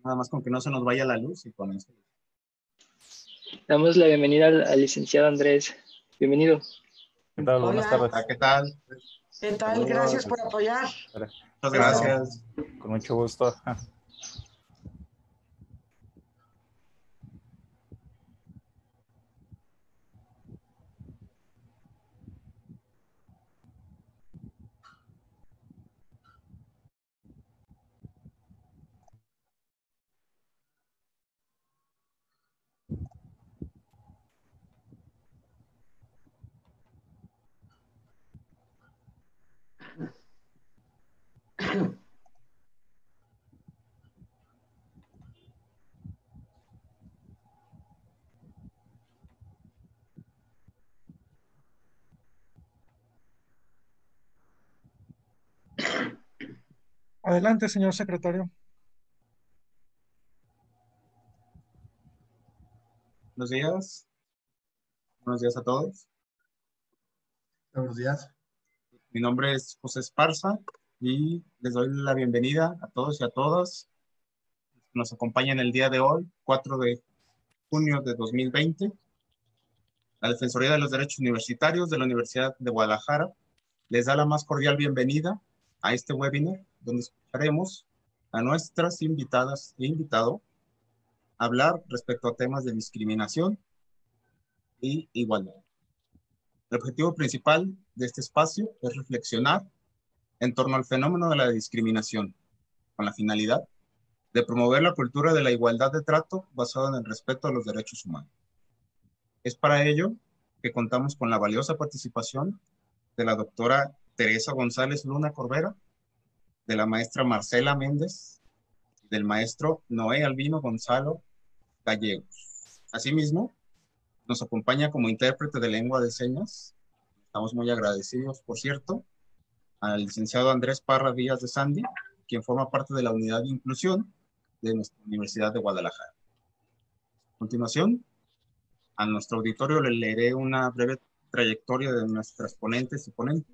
Nada más con que no se nos vaya la luz y con eso. Damos la bienvenida al licenciado Andrés. Bienvenido. ¿Qué tal? Hola. Buenas tardes. ¿Qué tal? ¿Qué tal? Saludos. Gracias por apoyar. Muchas gracias. Con mucho gusto. Adelante, señor secretario. Buenos días. Buenos días a todos. Buenos días. Mi nombre es José Esparza y les doy la bienvenida a todos y a todas que nos acompañan el día de hoy, 4 de junio de 2020. La Defensoría de los Derechos Universitarios de la Universidad de Guadalajara les da la más cordial bienvenida a este webinar, donde escucharemos a nuestras invitadas e invitado hablar respecto a temas de discriminación y igualdad. El objetivo principal de este espacio es reflexionar en torno al fenómeno de la discriminación, con la finalidad de promover la cultura de la igualdad de trato basada en el respeto a los derechos humanos. Es para ello que contamos con la valiosa participación de la doctora Teresa González Luna Corbera, de la maestra Marcela Méndez, del maestro Noé Albino Gonzalo Gallegos. Asimismo, nos acompaña como intérprete de lengua de señas, estamos muy agradecidos, por cierto, al licenciado Andrés Parra Díaz de Sandy, quien forma parte de la unidad de inclusión de nuestra Universidad de Guadalajara. A continuación, a nuestro auditorio le leeré una breve trayectoria de nuestras ponentes y ponentes.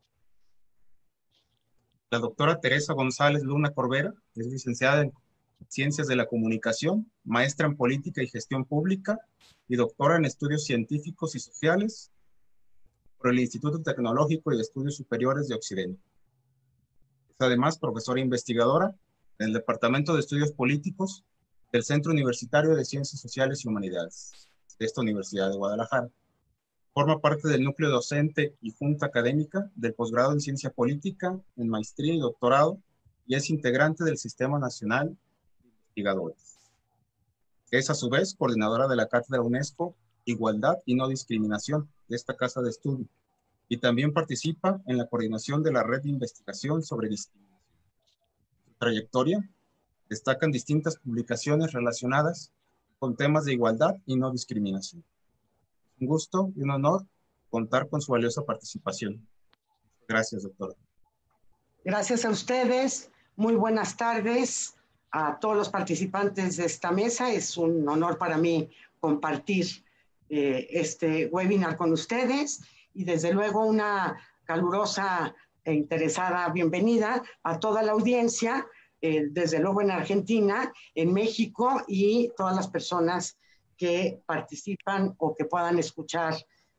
La doctora Teresa González Luna Corbera es licenciada en Ciencias de la Comunicación, maestra en Política y Gestión Pública y doctora en Estudios Científicos y Sociales por el Instituto Tecnológico y de Estudios Superiores de Occidente. Es además profesora investigadora en el Departamento de Estudios Políticos del Centro Universitario de Ciencias Sociales y Humanidades de esta Universidad de Guadalajara. Forma parte del núcleo docente y junta académica del posgrado en Ciencia Política, en maestría y doctorado, y es integrante del Sistema Nacional de Investigadores. Es a su vez coordinadora de la Cátedra UNESCO Igualdad y No Discriminación de esta casa de estudio, y también participa en la coordinación de la Red de Investigación sobre Discriminación. Su trayectoria destacan distintas publicaciones relacionadas con temas de igualdad y no discriminación. Un gusto y un honor contar con su valiosa participación. Gracias, doctora. Gracias a ustedes. Muy buenas tardes a todos los participantes de esta mesa. Es un honor para mí compartir este webinar con ustedes y desde luego una calurosa e interesada bienvenida a toda la audiencia, desde luego en Argentina, en México y todas las personas que participan o que puedan escuchar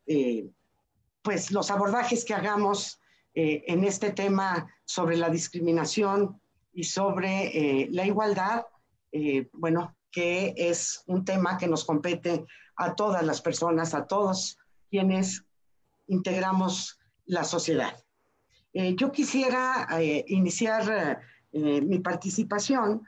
pues los abordajes que hagamos en este tema sobre la discriminación y sobre la igualdad, bueno, que es un tema que nos compete a todas las personas, a todos quienes integramos la sociedad. Yo quisiera iniciar mi participación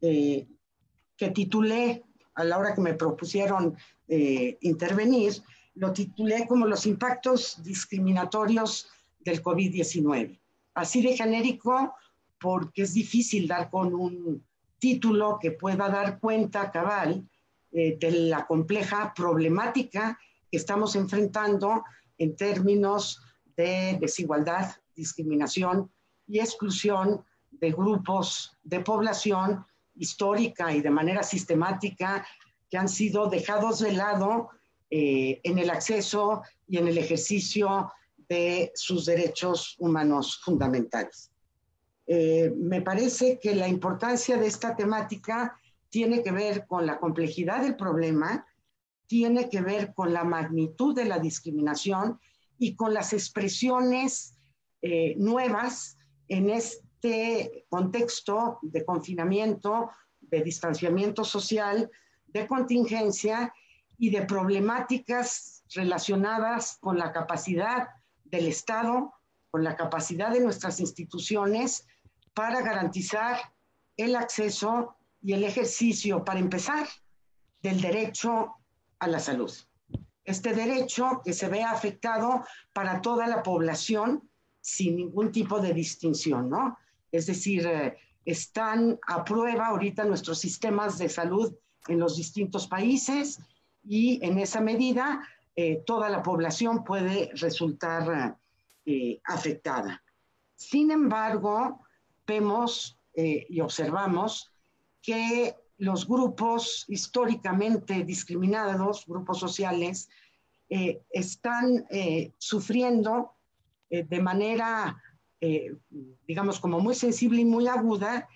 que titulé a la hora que me propusieron intervenir, lo titulé como los impactos discriminatorios del COVID-19. Así de genérico, porque es difícil dar con un título que pueda dar cuenta cabal de la compleja problemática que estamos enfrentando en términos de desigualdad, discriminación y exclusión de grupos de población histórica y de manera sistemática que han sido dejados de lado en el acceso y en el ejercicio de sus derechos humanos fundamentales. Me parece que la importancia de esta temática tiene que ver con la complejidad del problema, tiene que ver con la magnitud de la discriminación y con las expresiones nuevas en este contexto de confinamiento, de distanciamiento social, de contingencia y de problemáticas relacionadas con la capacidad del Estado, con la capacidad de nuestras instituciones para garantizar el acceso y el ejercicio, para empezar, del derecho a la salud. Este derecho que se ve afectado para toda la población sin ningún tipo de distinción, ¿no? Es decir, están a prueba ahorita nuestros sistemas de salud en los distintos países y en esa medida toda la población puede resultar afectada. Sin embargo, vemos y observamos que los grupos históricamente discriminados, grupos sociales, están sufriendo de manera, digamos, como muy sensible y muy aguda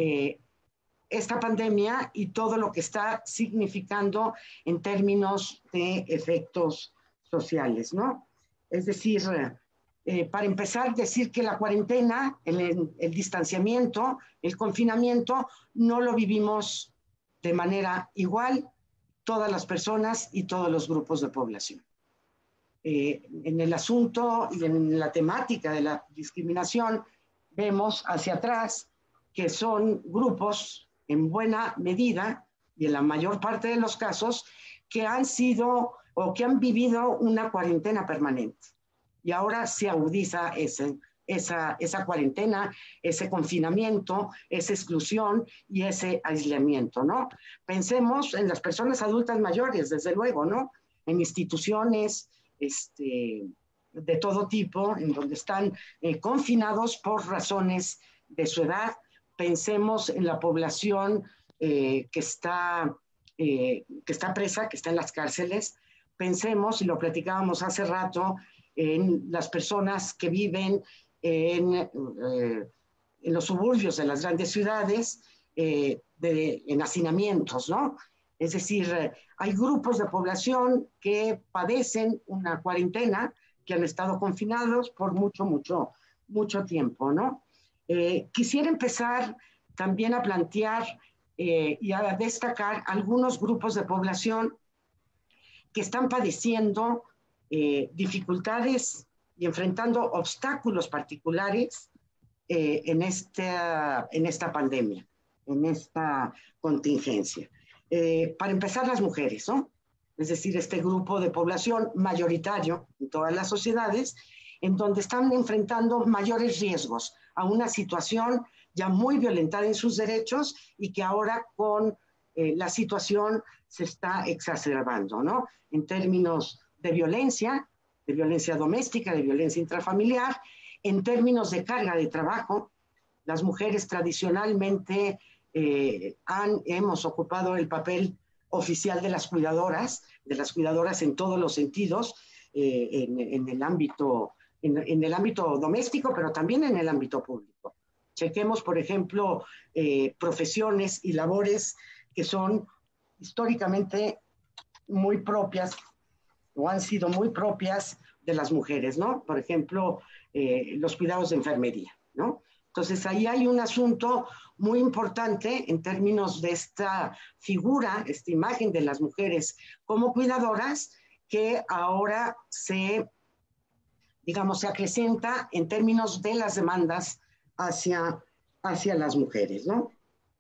esta pandemia y todo lo que está significando en términos de efectos sociales, ¿no? Es decir, para empezar, decir que la cuarentena, el distanciamiento, el confinamiento, no lo vivimos de manera igual todas las personas y todos los grupos de población. En el asunto y en la temática de la discriminación, vemos hacia atrás que son grupos en buena medida y en la mayor parte de los casos que han sido o que han vivido una cuarentena permanente. Y ahora se agudiza esa cuarentena, ese confinamiento, esa exclusión y ese aislamiento, ¿no? Pensemos en las personas adultas mayores, desde luego, ¿no? En instituciones de todo tipo, en donde están confinados por razones de su edad. Pensemos en la población que está presa, que está en las cárceles. Pensemos, y lo platicábamos hace rato, en las personas que viven en los suburbios de las grandes ciudades, en hacinamientos, ¿no? Es decir, hay grupos de población que padecen una cuarentena, que han estado confinados por mucho tiempo, ¿no? Quisiera empezar también a plantear y a destacar algunos grupos de población que están padeciendo dificultades y enfrentando obstáculos particulares en esta pandemia, en esta contingencia. Para empezar, las mujeres, ¿no? Es decir, este grupo de población mayoritario en todas las sociedades, en donde están enfrentando mayores riesgos a una situación ya muy violentada en sus derechos y que ahora con la situación se está exacerbando, ¿no? En términos de violencia doméstica, de violencia intrafamiliar, en términos de carga de trabajo. Las mujeres tradicionalmente hemos ocupado el papel oficial de las cuidadoras en todos los sentidos, en el ámbito doméstico, pero también en el ámbito público. Chequemos, por ejemplo, profesiones y labores que son históricamente muy propias o han sido muy propias de las mujeres, ¿no? Por ejemplo, los cuidados de enfermería, ¿no? Entonces, ahí hay un asunto muy importante en términos de esta figura, esta imagen de las mujeres como cuidadoras, que ahora se acrecenta en términos de las demandas hacia las mujeres, ¿no?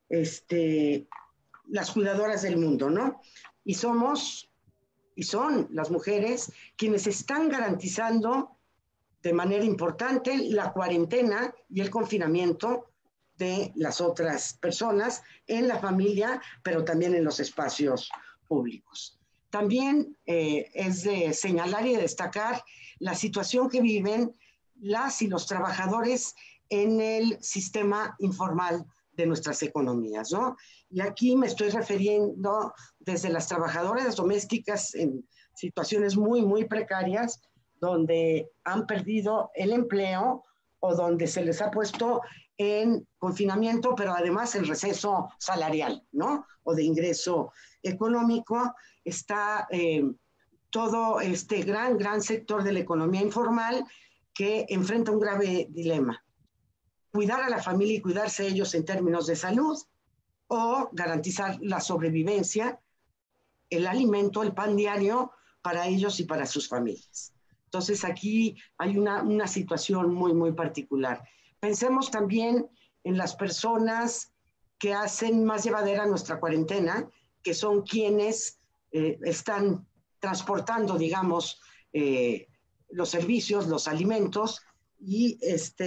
Las cuidadoras del mundo, ¿no? Y son las mujeres quienes están garantizando de manera importante la cuarentena y el confinamiento de las otras personas en la familia, pero también en los espacios públicos. También es de señalar y de destacar la situación que viven las y los trabajadores en el sistema informal de nuestras economías, ¿no? Y aquí me estoy refiriendo desde las trabajadoras domésticas en situaciones muy, muy precarias, donde han perdido el empleo o donde se les ha puesto en confinamiento, pero además en receso salarial, ¿no? O de ingreso económico. Está todo este gran sector de la economía informal que enfrenta un grave dilema. Cuidar a la familia y cuidarse ellos en términos de salud, o garantizar la sobrevivencia, el alimento, el pan diario para ellos y para sus familias. Entonces aquí hay una situación muy particular. Pensemos también en las personas que hacen más llevadera nuestra cuarentena, que son quienes están transportando, digamos, los servicios, los alimentos, y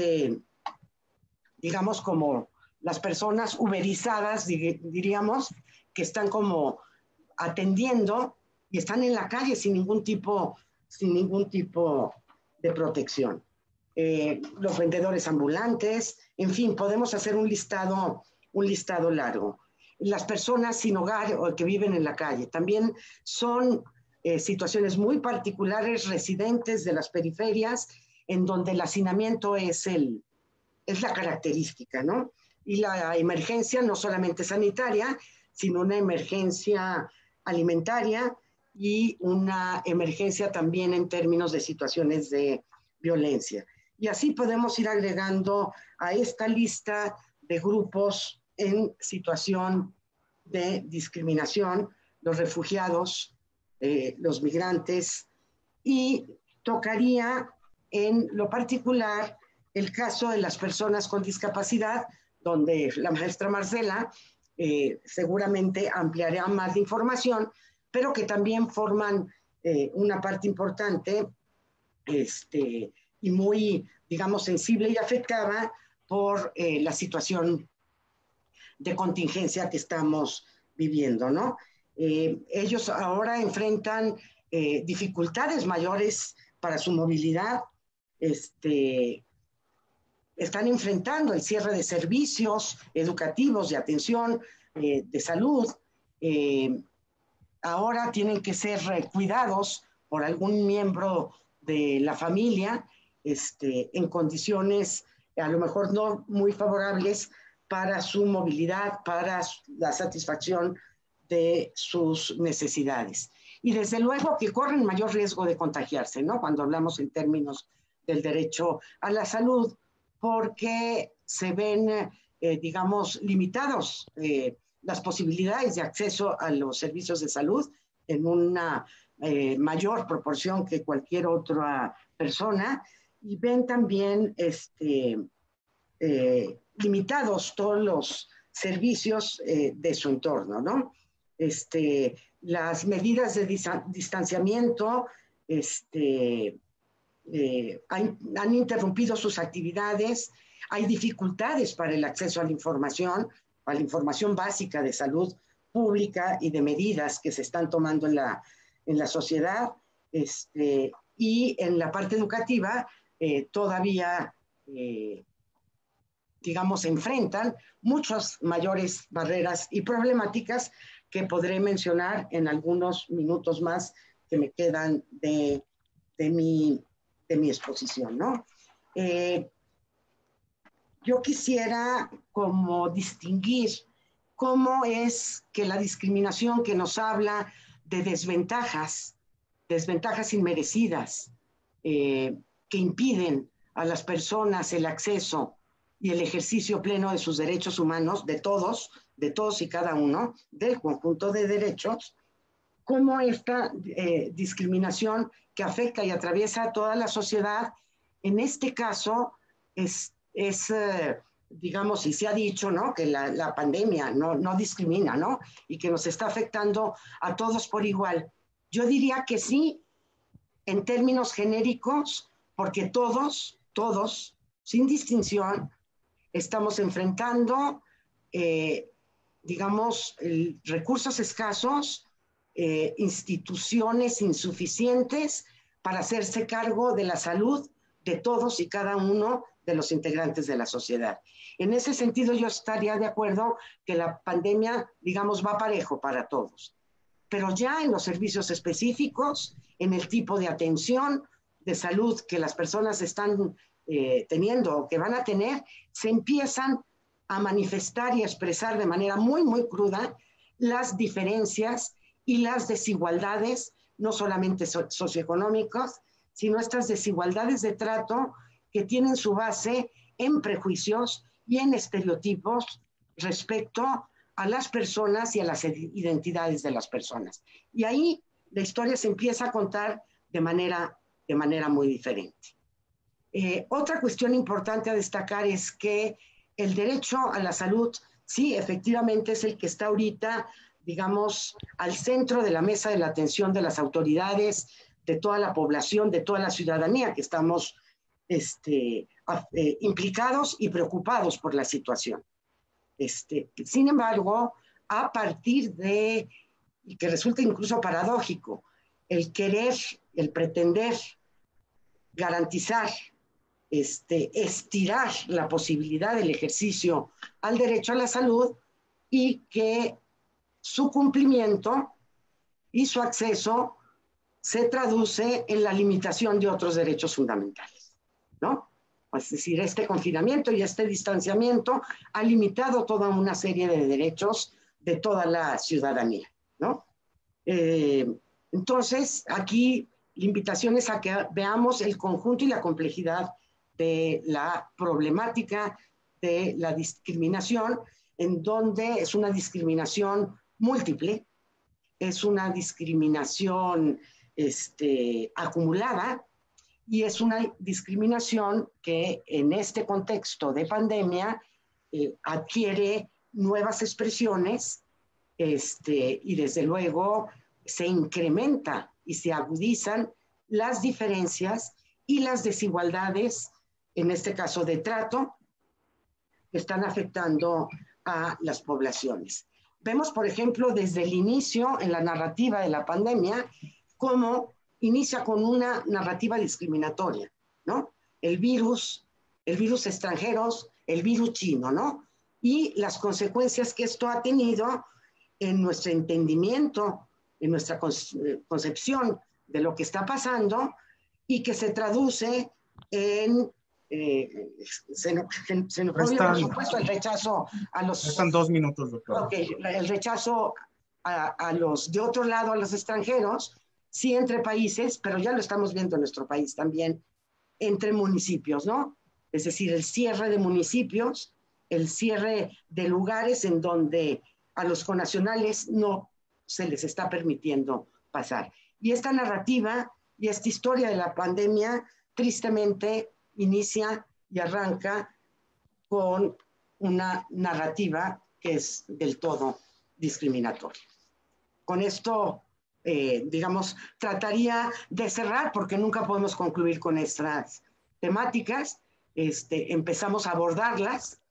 digamos como las personas uberizadas, diríamos, que están como atendiendo y están en la calle sin ningún tipo de protección. Los vendedores ambulantes, en fin, podemos hacer un listado largo. Las personas sin hogar o que viven en la calle también son situaciones muy particulares, residentes de las periferias, en donde el hacinamiento es la característica, ¿no? Y la emergencia no solamente sanitaria, sino una emergencia alimentaria y una emergencia también en términos de situaciones de violencia. Y así podemos ir agregando a esta lista de grupos en situación de discriminación, los refugiados, los migrantes, y tocaría en lo particular el caso de las personas con discapacidad, donde la maestra Marcela seguramente ampliará más de información, pero que también forman una parte importante y muy, digamos, sensible y afectada por la situación de contingencia que estamos viviendo, ¿no? Ellos ahora enfrentan dificultades mayores para su movilidad, están enfrentando el cierre de servicios educativos, de atención, de salud. Ahora tienen que ser cuidados por algún miembro de la familia en condiciones a lo mejor no muy favorables para su movilidad, para la satisfacción de sus necesidades. Y desde luego que corren mayor riesgo de contagiarse, ¿no? Cuando hablamos en términos del derecho a la salud, porque se ven, digamos, limitados las posibilidades de acceso a los servicios de salud en una mayor proporción que cualquier otra persona, y ven también limitados todos los servicios de su entorno, ¿no? Las medidas de distanciamiento han interrumpido sus actividades, hay dificultades para el acceso a la información básica de salud pública y de medidas que se están tomando en la sociedad, y en la parte educativa todavía, digamos, se enfrentan muchas mayores barreras y problemáticas que podré mencionar en algunos minutos más que me quedan de mi exposición, ¿no? Yo quisiera como distinguir cómo es que la discriminación que nos habla de desventajas inmerecidas, que impiden a las personas el acceso y el ejercicio pleno de sus derechos humanos, de todos y cada uno, del conjunto de derechos, cómo esta discriminación que afecta y atraviesa a toda la sociedad, en este caso es digamos, y se ha dicho, ¿no?, que la pandemia no discrimina, ¿no?, y que nos está afectando a todos por igual. Yo diría que sí, en términos genéricos, porque todos, sin distinción, estamos enfrentando, digamos, recursos escasos, instituciones insuficientes para hacerse cargo de la salud de todos y cada uno de los integrantes de la sociedad. En ese sentido, yo estaría de acuerdo que la pandemia, digamos, va parejo para todos, pero ya en los servicios específicos, en el tipo de atención de salud que las personas están teniendo o que van a tener, se empiezan a manifestar y a expresar de manera muy, muy cruda las diferencias y las desigualdades, no solamente socioeconómicas, sino estas desigualdades de trato que tienen su base en prejuicios y en estereotipos respecto a las personas y a las identidades de las personas. Y ahí la historia se empieza a contar de manera muy diferente. Otra cuestión importante a destacar es que el derecho a la salud, sí, efectivamente es el que está ahorita, digamos, al centro de la mesa de la atención de las autoridades, de toda la población, de toda la ciudadanía que estamos implicados y preocupados por la situación. Sin embargo, a partir de, y que resulta incluso paradójico, el querer, el pretender garantizar, estirar la posibilidad del ejercicio al derecho a la salud y que su cumplimiento y su acceso se traduce en la limitación de otros derechos fundamentales, ¿no? Es decir, este confinamiento y este distanciamiento ha limitado toda una serie de derechos de toda la ciudadanía, ¿no? Entonces, aquí la invitación es a que veamos el conjunto y la complejidad de la problemática de la discriminación, en donde es una discriminación múltiple, es una discriminación acumulada, y es una discriminación que en este contexto de pandemia adquiere nuevas expresiones y desde luego se incrementa y se agudizan las diferencias y las desigualdades, en este caso de trato, que están afectando a las poblaciones. Vemos, por ejemplo, desde el inicio en la narrativa de la pandemia, cómo inicia con una narrativa discriminatoria, ¿no? El virus extranjeros, el virus chino, ¿no? Y las consecuencias que esto ha tenido en nuestro entendimiento, en nuestra concepción de lo que está pasando y que se traduce en xenofobia, por supuesto, el rechazo a los... Están 2 minutos, doctor. Ok, el rechazo a los de otro lado, a los extranjeros, sí entre países, pero ya lo estamos viendo en nuestro país también, entre municipios, ¿no? Es decir, el cierre de municipios, el cierre de lugares en donde a los connacionales no se les está permitiendo pasar. Y esta narrativa y esta historia de la pandemia tristemente inicia y arranca con una narrativa que es del todo discriminatoria. Con esto, digamos, trataría de cerrar porque nunca podemos concluir con estas temáticas. Empezamos a abordarlas,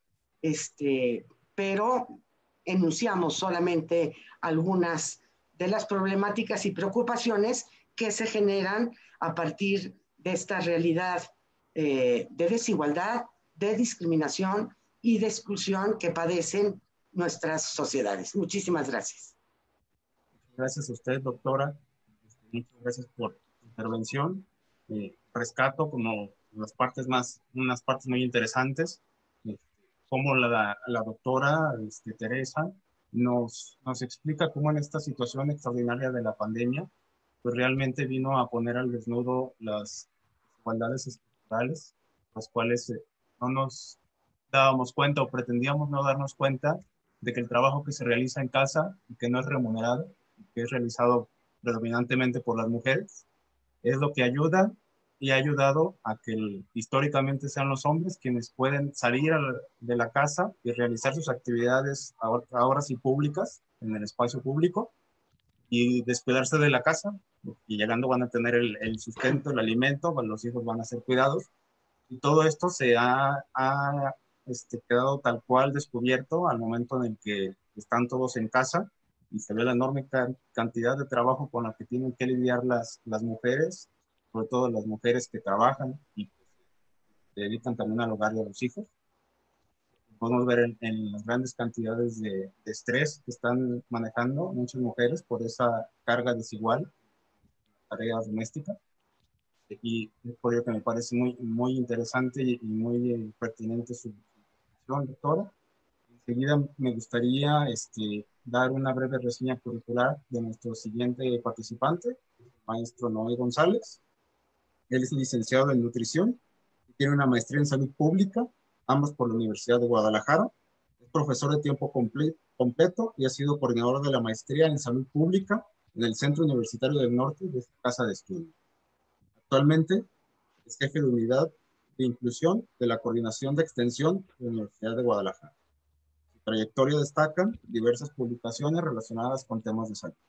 pero enunciamos solamente algunas de las problemáticas y preocupaciones que se generan a partir de esta realidad de desigualdad, de discriminación y de exclusión que padecen nuestras sociedades. Muchísimas gracias. Gracias a usted, doctora. Muchas gracias por su intervención. Rescato como unas partes muy interesantes, como la doctora Teresa nos explica cómo en esta situación extraordinaria de la pandemia, pues realmente vino a poner al desnudo las desigualdades estructurales, las cuales no nos dábamos cuenta o pretendíamos no darnos cuenta de que el trabajo que se realiza en casa y que no es remunerado, que es realizado predominantemente por las mujeres, es lo que ayuda y ha ayudado a que históricamente sean los hombres quienes pueden salir de la casa y realizar sus actividades ahora sí públicas, en el espacio público, y descuidarse de la casa, y llegando van a tener el sustento, el alimento, los hijos van a ser cuidados, y todo esto se ha quedado tal cual descubierto al momento en el que están todos en casa y se ve la enorme cantidad de trabajo con la que tienen que lidiar las mujeres, sobre todo las mujeres que trabajan y pues, se dedican también al hogar y a los hijos. Podemos ver en las grandes cantidades de estrés que están manejando muchas mujeres por esa carga desigual, tareas domésticas. y es por ello que me parece muy interesante y muy pertinente su presentación, doctora. Enseguida me gustaría dar una breve reseña curricular de nuestro siguiente participante, el maestro Noé González. Él es licenciado en nutrición y tiene una maestría en salud pública, ambos por la Universidad de Guadalajara. Es profesor de tiempo completo y ha sido coordinador de la maestría en salud pública en el Centro Universitario del Norte de esta casa de estudio. Actualmente es jefe de unidad de inclusión de la Coordinación de Extensión de la Universidad de Guadalajara. Su trayectoria destacan diversas publicaciones relacionadas con temas de salud.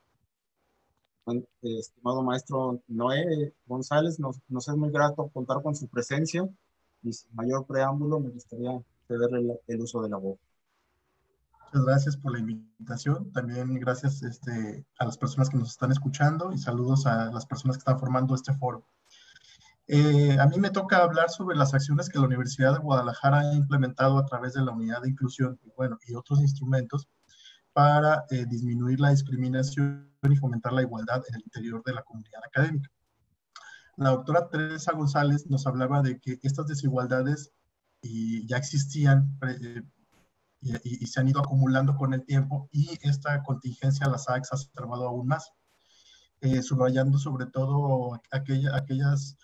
Estimado maestro Noé González, nos es muy grato contar con su presencia y sin mayor preámbulo me gustaría cederle el uso de la voz. Muchas gracias por la invitación. También gracias a las personas que nos están escuchando y saludos a las personas que están formando este foro. A mí me toca hablar sobre las acciones que la Universidad de Guadalajara ha implementado a través de la unidad de inclusión y otros instrumentos para disminuir la discriminación y fomentar la igualdad en el interior de la comunidad académica. La doctora Teresa González nos hablaba de que estas desigualdades ya existían y se han ido acumulando con el tiempo y esta contingencia las ha exacerbado aún más, subrayando sobre todo aquellas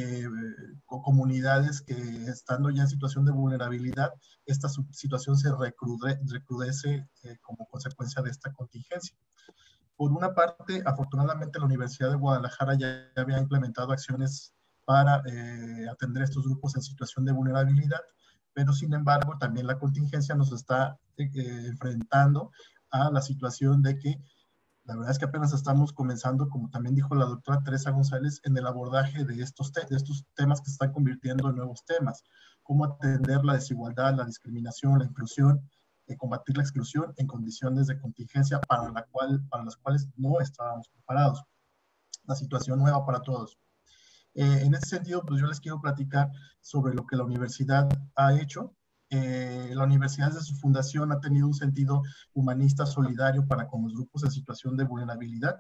comunidades que estando ya en situación de vulnerabilidad, esta situación se recrudece como consecuencia de esta contingencia. Por una parte, afortunadamente la Universidad de Guadalajara ya había implementado acciones para atender a estos grupos en situación de vulnerabilidad, pero sin embargo también la contingencia nos está enfrentando a la situación de que la verdad es que apenas estamos comenzando, como también dijo la doctora Teresa González, en el abordaje de estos temas que se están convirtiendo en nuevos temas. Cómo atender la desigualdad, la discriminación, la inclusión, combatir la exclusión en condiciones de contingencia para las cuales no estábamos preparados. La situación nueva para todos. En ese sentido, pues yo les quiero platicar sobre lo que la universidad ha hecho. La universidad desde su fundación ha tenido un sentido humanista solidario para con los grupos en situación de vulnerabilidad,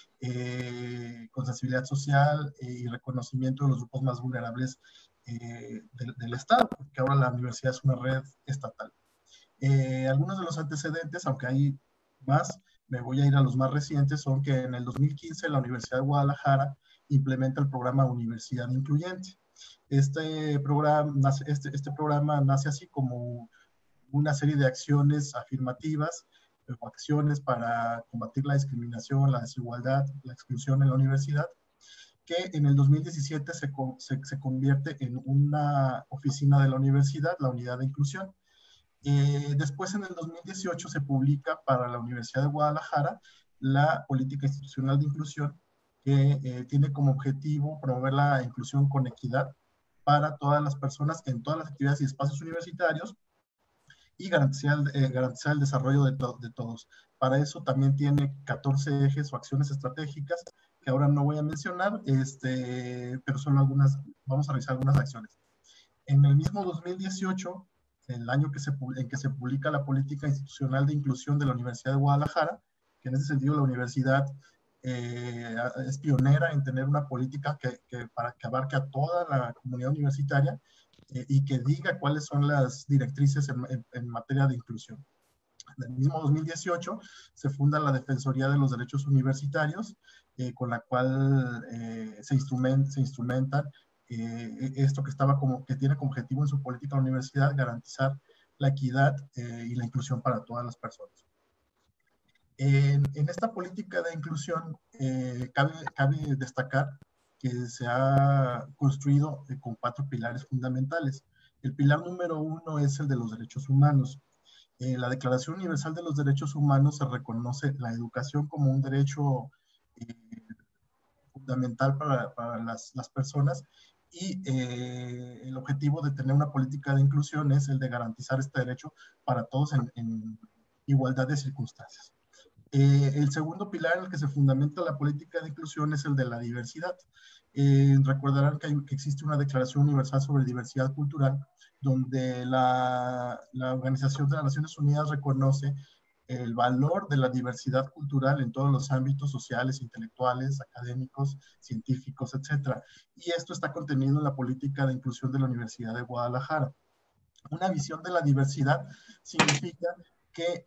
con sensibilidad social y reconocimiento de los grupos más vulnerables del Estado, porque ahora la universidad es una red estatal. Algunos de los antecedentes, aunque hay más, me voy a ir a los más recientes, son que en el 2015 la Universidad de Guadalajara implementa el programa Universidad Incluyente. Este programa nace así como una serie de acciones afirmativas o acciones para combatir la discriminación, la desigualdad, la exclusión en la universidad, que en el 2017 se convierte en una oficina de la universidad, la Unidad de Inclusión. Después, en el 2018, se publica para la Universidad de Guadalajara la Política Institucional de Inclusión, que tiene como objetivo promover la inclusión con equidad para todas las personas en todas las actividades y espacios universitarios y garantizar el desarrollo de todos. Para eso también tiene 14 ejes o acciones estratégicas que ahora no voy a mencionar, pero solo vamos a revisar algunas acciones. En el mismo 2018, el año en que se publica la Política Institucional de Inclusión de la Universidad de Guadalajara, que en ese sentido la universidad es pionera en tener una política que abarque a toda la comunidad universitaria y que diga cuáles son las directrices en materia de inclusión. En el mismo 2018 se funda la Defensoría de los Derechos Universitarios, con la cual se instrumentan esto que tiene como objetivo en su política de la universidad garantizar la equidad y la inclusión para todas las personas. En esta política de inclusión cabe destacar que se ha construido con 4 pilares fundamentales. El pilar número 1 es el de los derechos humanos. La Declaración Universal de los Derechos Humanos se reconoce la educación como un derecho fundamental para las personas y el objetivo de tener una política de inclusión es el de garantizar este derecho para todos en igualdad de circunstancias. El segundo pilar en el que se fundamenta la política de inclusión es el de la diversidad. Recordarán que existe una Declaración Universal sobre Diversidad Cultural, donde la Organización de las Naciones Unidas reconoce el valor de la diversidad cultural en todos los ámbitos sociales, intelectuales, académicos, científicos, etc. Y esto está contenido en la política de inclusión de la Universidad de Guadalajara. Una visión de la diversidad significa que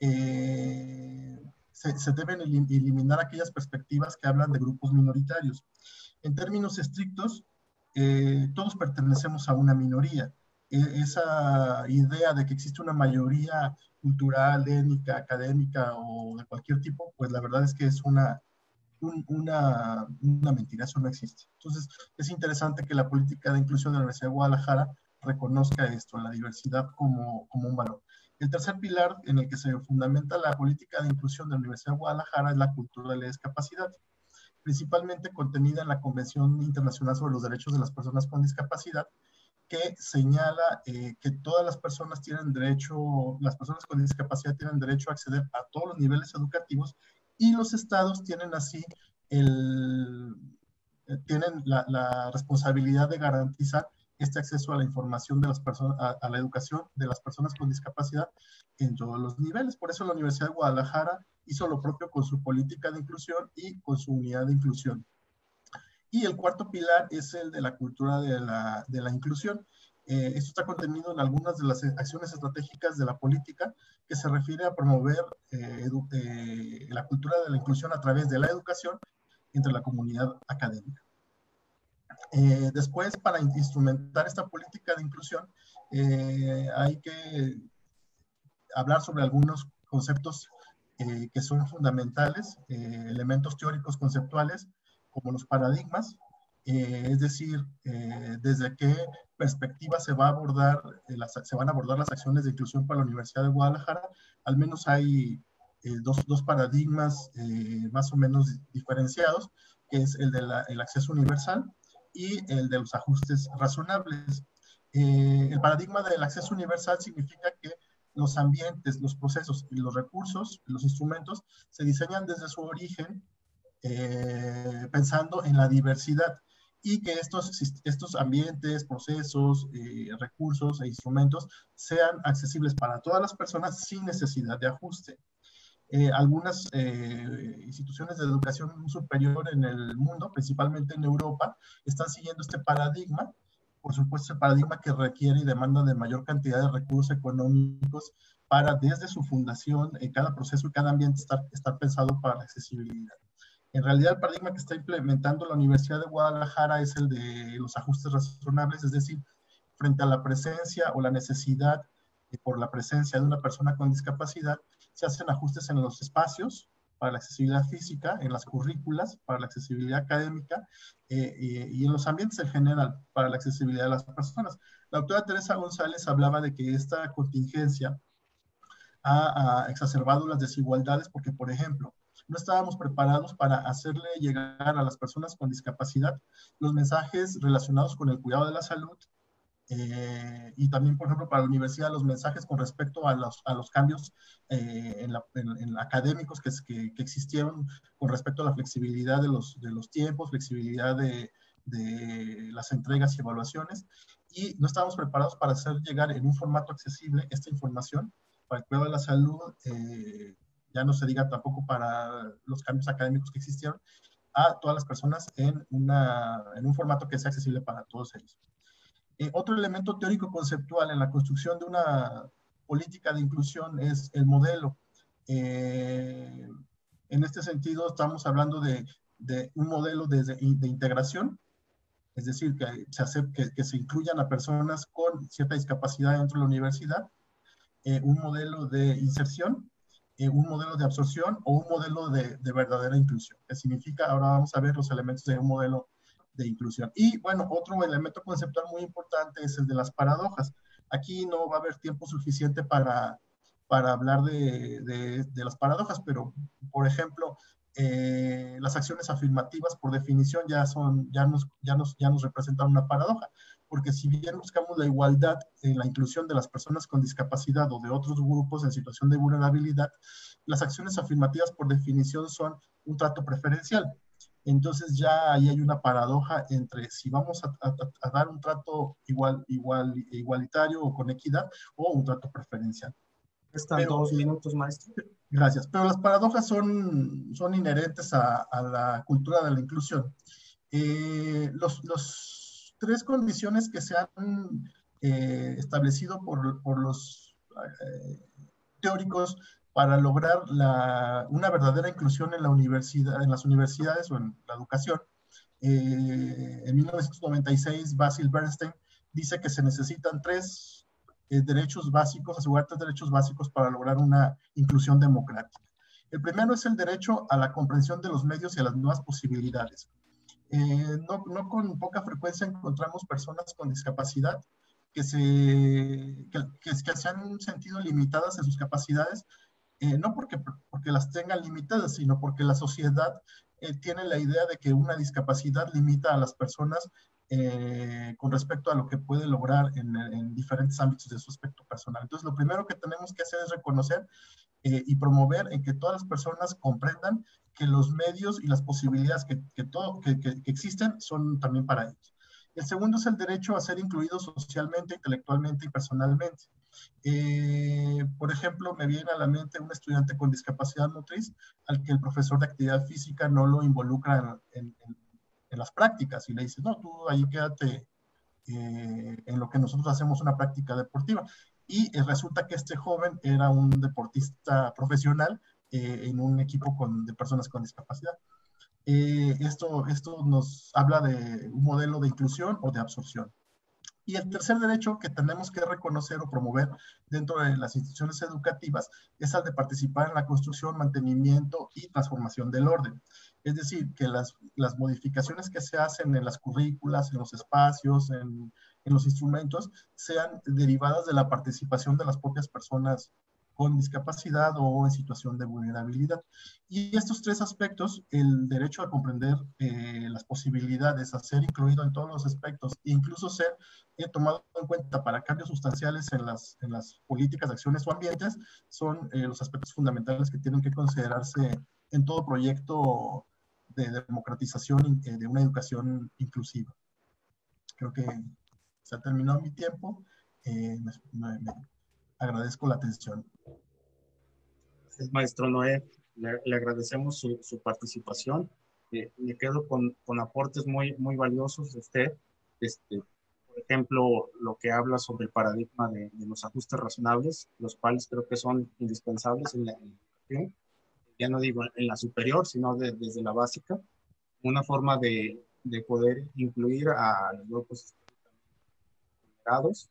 se deben eliminar aquellas perspectivas que hablan de grupos minoritarios. En términos estrictos, todos pertenecemos a una minoría. Esa idea de que existe una mayoría cultural, étnica, académica o de cualquier tipo, pues la verdad es que es una mentira, eso no existe. Entonces, es interesante que la política de inclusión de la Universidad de Guadalajara reconozca esto, la diversidad como un valor. El tercer pilar en el que se fundamenta la política de inclusión de la Universidad de Guadalajara es la cultura de la discapacidad, principalmente contenida en la Convención Internacional sobre los Derechos de las Personas con Discapacidad, que señala que todas las personas tienen derecho, las personas con discapacidad tienen derecho a acceder a todos los niveles educativos y los estados tienen así tienen la responsabilidad de garantizar este acceso a la información de las personas, a la educación de las personas con discapacidad en todos los niveles. Por eso la Universidad de Guadalajara hizo lo propio con su política de inclusión y con su unidad de inclusión. Y el cuarto pilar es el de la cultura de la inclusión. Esto está contenido en algunas de las acciones estratégicas de la política que se refiere a promover la cultura de la inclusión a través de la educación entre la comunidad académica. Después, para instrumentar esta política de inclusión, hay que hablar sobre algunos conceptos que son fundamentales, elementos teóricos conceptuales, como los paradigmas, es decir, desde qué perspectiva se van a abordar las acciones de inclusión para la Universidad de Guadalajara. Al menos hay dos paradigmas más o menos diferenciados, que es el del acceso universal y el de los ajustes razonables. El paradigma del acceso universal significa que los ambientes, los procesos y los recursos, los instrumentos, se diseñan desde su origen pensando en la diversidad y que estos ambientes, procesos, recursos e instrumentos sean accesibles para todas las personas sin necesidad de ajuste. Algunas instituciones de educación superior en el mundo, principalmente en Europa, están siguiendo este paradigma. Por supuesto, el paradigma que requiere y demanda de mayor cantidad de recursos económicos para, desde su fundación, cada proceso y cada ambiente estar pensado para la accesibilidad. En realidad, el paradigma que está implementando la Universidad de Guadalajara es el de los ajustes razonables, es decir, frente a la presencia o la necesidad por la presencia de una persona con discapacidad, se hacen ajustes en los espacios para la accesibilidad física, en las currículas para la accesibilidad académica y en los ambientes en general para la accesibilidad de las personas. La doctora Teresa González hablaba de que esta contingencia ha exacerbado las desigualdades porque, por ejemplo, no estábamos preparados para hacerle llegar a las personas con discapacidad los mensajes relacionados con el cuidado de la salud y también, por ejemplo, para la universidad, los mensajes con respecto a los cambios académicos que existieron con respecto a la flexibilidad de los tiempos, flexibilidad de las entregas y evaluaciones, y no estábamos preparados para hacer llegar en un formato accesible esta información para el cuidado de la salud, ya no se diga tampoco para los cambios académicos que existieron, a todas las personas en un formato que sea accesible para todos ellos. Otro elemento teórico conceptual en la construcción de una política de inclusión es el modelo. En este sentido, estamos hablando de un modelo de integración, es decir, que se incluyan a personas con cierta discapacidad dentro de la universidad, un modelo de inserción, un modelo de absorción o un modelo de verdadera inclusión, que significa, ahora vamos a ver los elementos de un modelo de inclusión. Y bueno, otro elemento conceptual muy importante es el de las paradojas. Aquí no va a haber tiempo suficiente para hablar de las paradojas, pero por ejemplo, las acciones afirmativas por definición ya nos representan una paradoja, porque si bien buscamos la igualdad en la inclusión de las personas con discapacidad o de otros grupos en situación de vulnerabilidad, las acciones afirmativas por definición son un trato preferencial. Entonces ya ahí hay una paradoja entre si vamos a dar un trato igualitario o con equidad o un trato preferencial. Están 2 minutos, maestro. Gracias. Pero las paradojas son inherentes a la cultura de la inclusión. Los 3 condiciones que se han establecido por los teóricos para lograr una verdadera inclusión en las universidades o en la educación. En 1996, Basil Bernstein dice que se necesitan 3 derechos básicos, asegurar 3 derechos básicos para lograr una inclusión democrática. El primero es el derecho a la comprensión de los medios y a las nuevas posibilidades. No con poca frecuencia encontramos personas con discapacidad que se han sentido limitadas en sus capacidades, no porque las tengan limitadas, sino porque la sociedad tiene la idea de que una discapacidad limita a las personas con respecto a lo que puede lograr en diferentes ámbitos de su aspecto personal. Entonces, lo primero que tenemos que hacer es reconocer y promover en que todas las personas comprendan que los medios y las posibilidades que existen son también para ellos. El segundo es el derecho a ser incluido socialmente, intelectualmente y personalmente. Por ejemplo, me viene a la mente un estudiante con discapacidad motriz al que el profesor de actividad física no lo involucra en las prácticas y le dice, no, tú ahí quédate en lo que nosotros hacemos una práctica deportiva. Y resulta que este joven era un deportista profesional en un equipo de personas con discapacidad. Esto nos habla de un modelo de inclusión o de absorción. Y el tercer derecho que tenemos que reconocer o promover dentro de las instituciones educativas es el de participar en la construcción, mantenimiento y transformación del orden. Es decir, que las modificaciones que se hacen en las currículas, en los espacios, en los instrumentos, sean derivadas de la participación de las propias personas con discapacidad o en situación de vulnerabilidad. Y estos 3 aspectos, el derecho a comprender las posibilidades, a ser incluido en todos los aspectos, e incluso ser tomado en cuenta para cambios sustanciales en las políticas, acciones o ambientes, son los aspectos fundamentales que tienen que considerarse en todo proyecto de democratización de una educación inclusiva. Creo que se ha terminado mi tiempo. Me agradezco la atención. Maestro Noé, le agradecemos su participación. Me quedo con aportes muy valiosos de usted. Por ejemplo, lo que habla sobre el paradigma de los ajustes razonables, los cuales creo que son indispensables en la educación. Ya no digo en la superior, sino desde la básica. Una forma de poder incluir a los grupos vulnerados,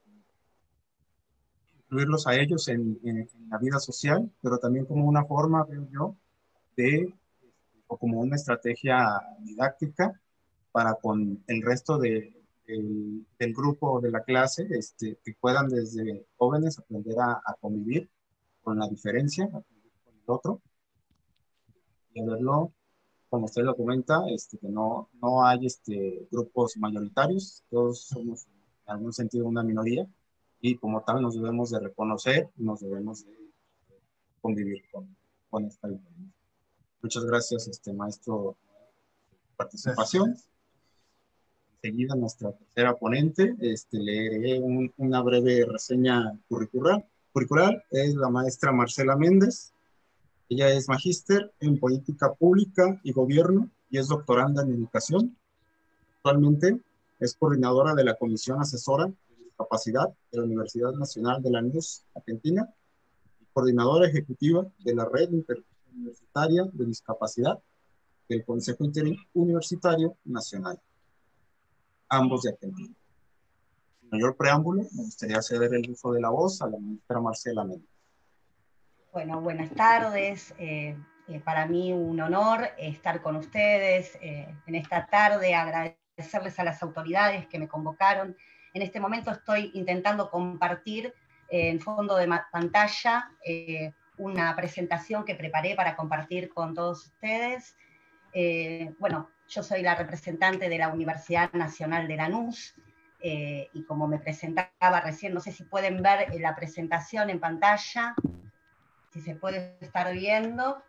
incluirlos a ellos en la vida social, pero también como una forma, veo yo, o como una estrategia didáctica para con el resto del grupo de la clase, que puedan desde jóvenes aprender a convivir con la diferencia, a convivir con el otro, y a verlo, como usted lo comenta, que no hay grupos mayoritarios, todos somos en algún sentido una minoría, y como tal nos debemos de reconocer, nos debemos de convivir con esta diferencia. Muchas gracias, maestro, por su participación. Gracias. Enseguida nuestra tercera ponente, leeré una breve reseña curricular. Es la maestra Marcela Méndez. Ella es magíster en política pública y gobierno y es doctoranda en educación. Actualmente es coordinadora de la Comisión Asesora de Discapacidad de la Universidad Nacional de Lanús, Argentina, y coordinadora ejecutiva de la Red Interuniversitaria de Discapacidad del Consejo Interuniversitario Nacional, ambos de Argentina. Sin mayor preámbulo, me gustaría ceder el uso de la voz a la maestra Marcela Méndez. Bueno, buenas tardes. Para mí un honor estar con ustedes en esta tarde, agradecerles a las autoridades que me convocaron. En este momento estoy intentando compartir en fondo de pantalla una presentación que preparé para compartir con todos ustedes. Bueno, yo soy la representante de la Universidad Nacional de Lanús y como me presentaba recién, no sé si pueden ver la presentación en pantalla. Si se puede estar viendo.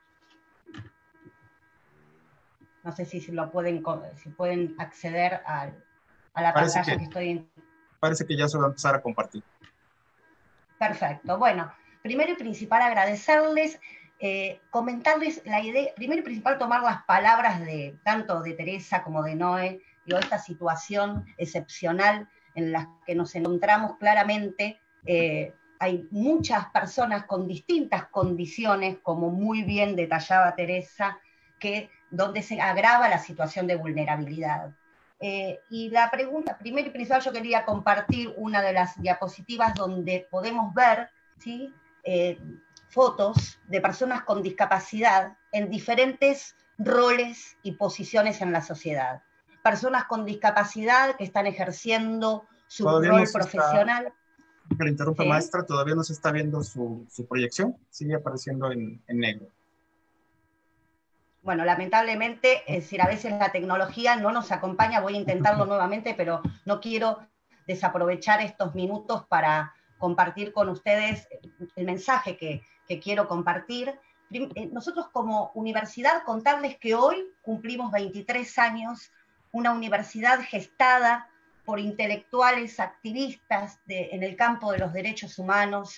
No sé si pueden acceder a la pantalla que estoy en. Parece que ya se va a empezar a compartir. Perfecto. Bueno, primero y principal agradecerles, comentarles la idea, primero y principal tomar las palabras de tanto de Teresa como de Noé, digo, esta situación excepcional en la que nos encontramos claramente. Hay muchas personas con distintas condiciones, como muy bien detallaba Teresa, donde se agrava la situación de vulnerabilidad. Y la pregunta, primero y principal, yo quería compartir una de las diapositivas donde podemos ver, ¿sí?, fotos de personas con discapacidad en diferentes roles y posiciones en la sociedad. Personas con discapacidad que están ejerciendo su rol profesional. Que le interrumpe, ¿sí? Maestra, todavía no se está viendo su proyección, sigue apareciendo en negro. Bueno, lamentablemente, es decir, a veces la tecnología no nos acompaña, voy a intentarlo nuevamente, pero no quiero desaprovechar estos minutos para compartir con ustedes el mensaje que quiero compartir. Nosotros como universidad, contarles que hoy cumplimos 23 años, una universidad gestada por intelectuales, activistas en el campo de los derechos humanos,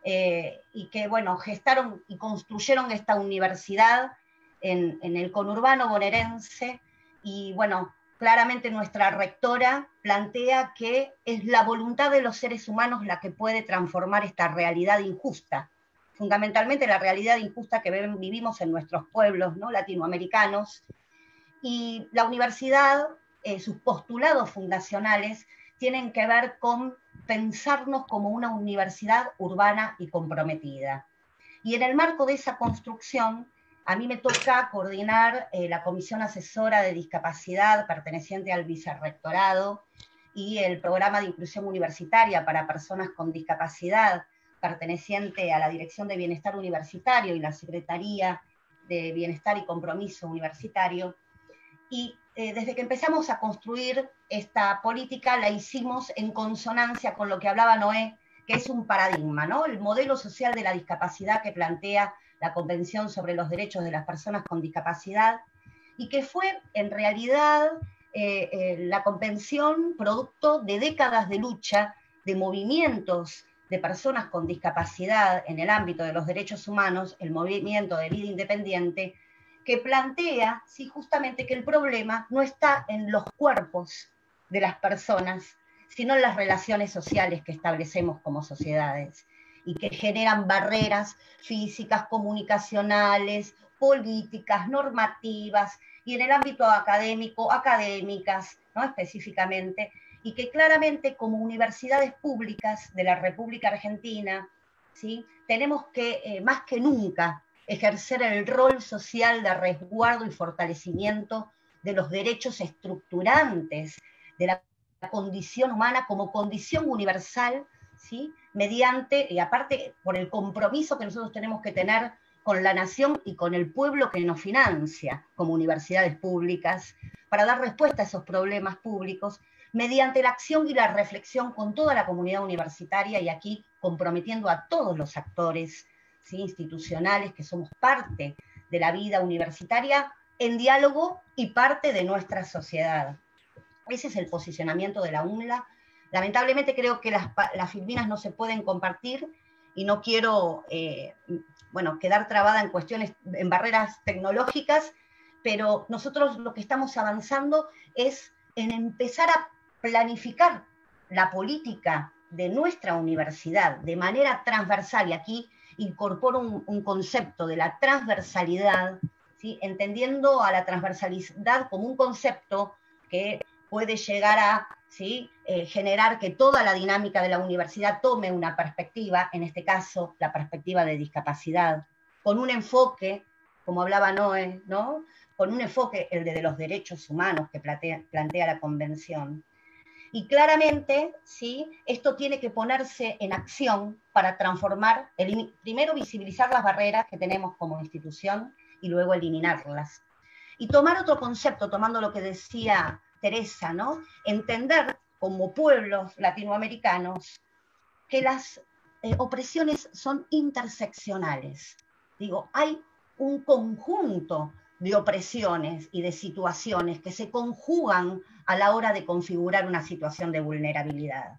y que, bueno, gestaron y construyeron esta universidad en el conurbano bonaerense, y bueno, claramente nuestra rectora plantea que es la voluntad de los seres humanos la que puede transformar esta realidad injusta, fundamentalmente la realidad injusta que vivimos en nuestros pueblos, ¿no?, latinoamericanos. Y la universidad, sus postulados fundacionales, tienen que ver con pensarnos como una universidad urbana y comprometida. Y en el marco de esa construcción, a mí me toca coordinar la Comisión Asesora de Discapacidad perteneciente al Vicerrectorado y el Programa de Inclusión Universitaria para Personas con Discapacidad perteneciente a la Dirección de Bienestar Universitario y la Secretaría de Bienestar y Compromiso Universitario. Y desde que empezamos a construir esta política la hicimos en consonancia con lo que hablaba Noé, que es un paradigma, ¿no?, el modelo social de la discapacidad que plantea la Convención sobre los Derechos de las Personas con Discapacidad, y que fue en realidad la Convención producto de décadas de lucha, de movimientos de personas con discapacidad en el ámbito de los derechos humanos, el movimiento de vida independiente, que plantea, sí, justamente que el problema no está en los cuerpos de las personas, sino en las relaciones sociales que establecemos como sociedades, y que generan barreras físicas, comunicacionales, políticas, normativas, y en el ámbito académico, académicas, ¿no?, específicamente, y que claramente como universidades públicas de la República Argentina, ¿sí?, tenemos que, más que nunca, ejercer el rol social de resguardo y fortalecimiento de los derechos estructurantes de la condición humana como condición universal, ¿sí?, mediante, y aparte por el compromiso que nosotros tenemos que tener con la nación y con el pueblo que nos financia como universidades públicas, para dar respuesta a esos problemas públicos, mediante la acción y la reflexión con toda la comunidad universitaria, y aquí comprometiendo a todos los actores, ¿sí?, institucionales que somos parte de la vida universitaria en diálogo y parte de nuestra sociedad. Ese es el posicionamiento de la UNLA. Lamentablemente creo que las filminas no se pueden compartir y no quiero quedar trabada en cuestiones, en barreras tecnológicas, pero nosotros lo que estamos avanzando es en empezar a planificar la política de nuestra universidad de manera transversal, y aquí incorporo un concepto de la transversalidad, ¿sí?, entendiendo a la transversalidad como un concepto que puede llegar a, ¿sí?, generar que toda la dinámica de la universidad tome una perspectiva, en este caso la perspectiva de discapacidad, con un enfoque, como hablaba Noé, ¿no?, con un enfoque, el de los derechos humanos que plantea la Convención. Y claramente, ¿sí?, esto tiene que ponerse en acción para transformar, primero visibilizar las barreras que tenemos como institución y luego eliminarlas. Y tomar otro concepto, tomando lo que decía Teresa, ¿no?, entender como pueblos latinoamericanos que las opresiones son interseccionales. Digo, hay un conjunto de opresiones y de situaciones que se conjugan a la hora de configurar una situación de vulnerabilidad.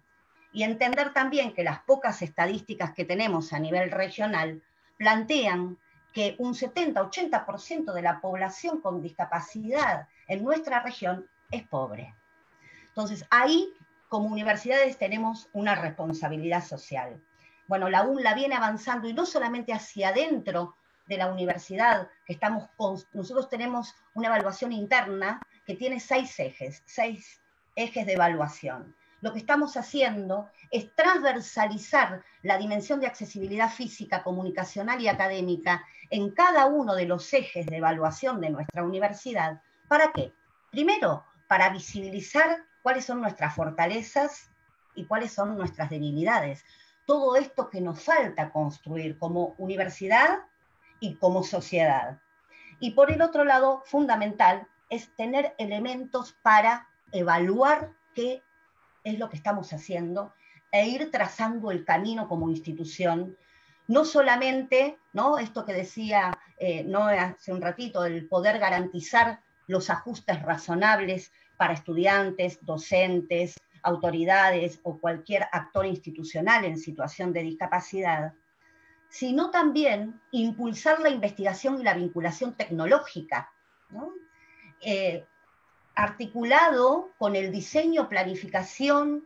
Y entender también que las pocas estadísticas que tenemos a nivel regional plantean que un 70-80% de la población con discapacidad en nuestra región es pobre. Entonces, ahí, como universidades, tenemos una responsabilidad social. Bueno, la UNLA viene avanzando, y no solamente hacia adentro de la universidad, nosotros tenemos una evaluación interna que tiene 6 ejes de evaluación. Lo que estamos haciendo es transversalizar la dimensión de accesibilidad física, comunicacional y académica en cada uno de los ejes de evaluación de nuestra universidad. ¿Para qué? Primero, para visibilizar cuáles son nuestras fortalezas y cuáles son nuestras debilidades. Todo esto que nos falta construir como universidad y como sociedad. Y por el otro lado, fundamental, es tener elementos para evaluar qué es lo que estamos haciendo e ir trazando el camino como institución, no solamente, ¿no?, esto que decía Noé hace un ratito, el poder garantizar los ajustes razonables para estudiantes, docentes, autoridades o cualquier actor institucional en situación de discapacidad, sino también impulsar la investigación y la vinculación tecnológica, ¿no? Articulado con el diseño, planificación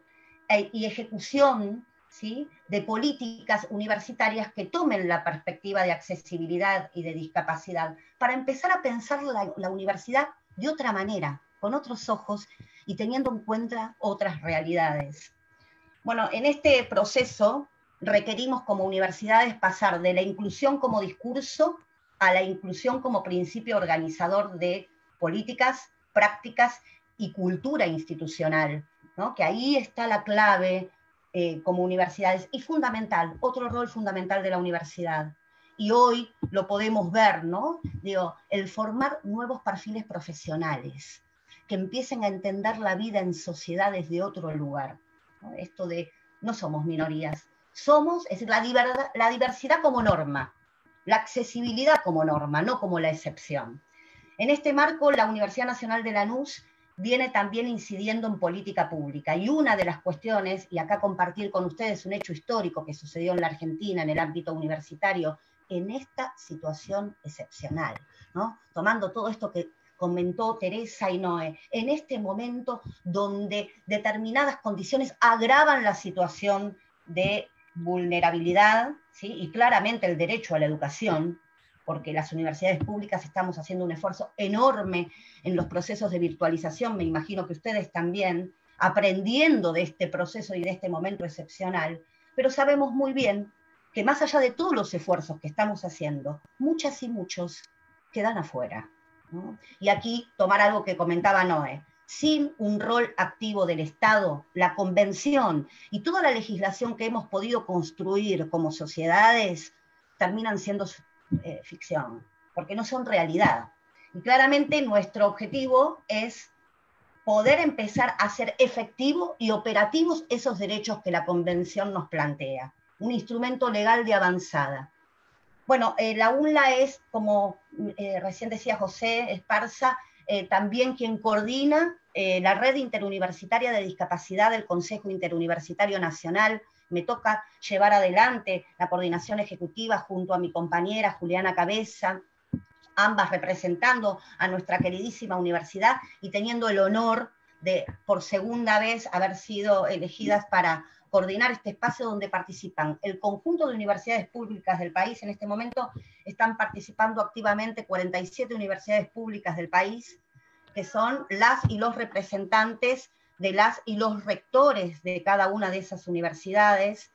y ejecución, ¿sí?, de políticas universitarias que tomen la perspectiva de accesibilidad y de discapacidad, para empezar a pensar la universidad de otra manera, con otros ojos y teniendo en cuenta otras realidades. Bueno, en este proceso requerimos como universidades pasar de la inclusión como discurso a la inclusión como principio organizador de políticas, prácticas y cultura institucional, ¿no?, que ahí está la clave como universidades, y fundamental, otro rol fundamental de la universidad. Y hoy lo podemos ver, ¿no? Digo, el formar nuevos perfiles profesionales que empiecen a entender la vida en sociedades de otro lugar, ¿no? Esto de no somos minorías, somos, es decir, la diversidad como norma, la accesibilidad como norma, no como la excepción. En este marco, la Universidad Nacional de Lanús viene también incidiendo en política pública, y una de las cuestiones, y acá compartir con ustedes un hecho histórico que sucedió en la Argentina en el ámbito universitario, en esta situación excepcional, ¿no?, tomando todo esto que comentó Teresa y Noé, en este momento donde determinadas condiciones agravan la situación de vulnerabilidad, ¿sí?, y claramente el derecho a la educación, porque las universidades públicas estamos haciendo un esfuerzo enorme en los procesos de virtualización, me imagino que ustedes también, aprendiendo de este proceso y de este momento excepcional, pero sabemos muy bien que más allá de todos los esfuerzos que estamos haciendo, muchas y muchos quedan afuera, ¿no? Y aquí tomar algo que comentaba Noé, sin un rol activo del Estado, la convención y toda la legislación que hemos podido construir como sociedades terminan siendo ficción, porque no son realidad. Y claramente nuestro objetivo es poder empezar a hacer efectivo y operativos esos derechos que la Convención nos plantea, un instrumento legal de avanzada. Bueno, la UNLA es, como recién decía José Esparza, también quien coordina la Red Interuniversitaria de Discapacidad del Consejo Interuniversitario Nacional. Me toca llevar adelante la coordinación ejecutiva junto a mi compañera Juliana Cabeza, ambas representando a nuestra queridísima universidad y teniendo el honor de, por segunda vez, haber sido elegidas para coordinar este espacio donde participan el conjunto de universidades públicas del país. En este momento están participando activamente 47 universidades públicas del país, que son las y los representantes de las y los rectores de cada una de esas universidades.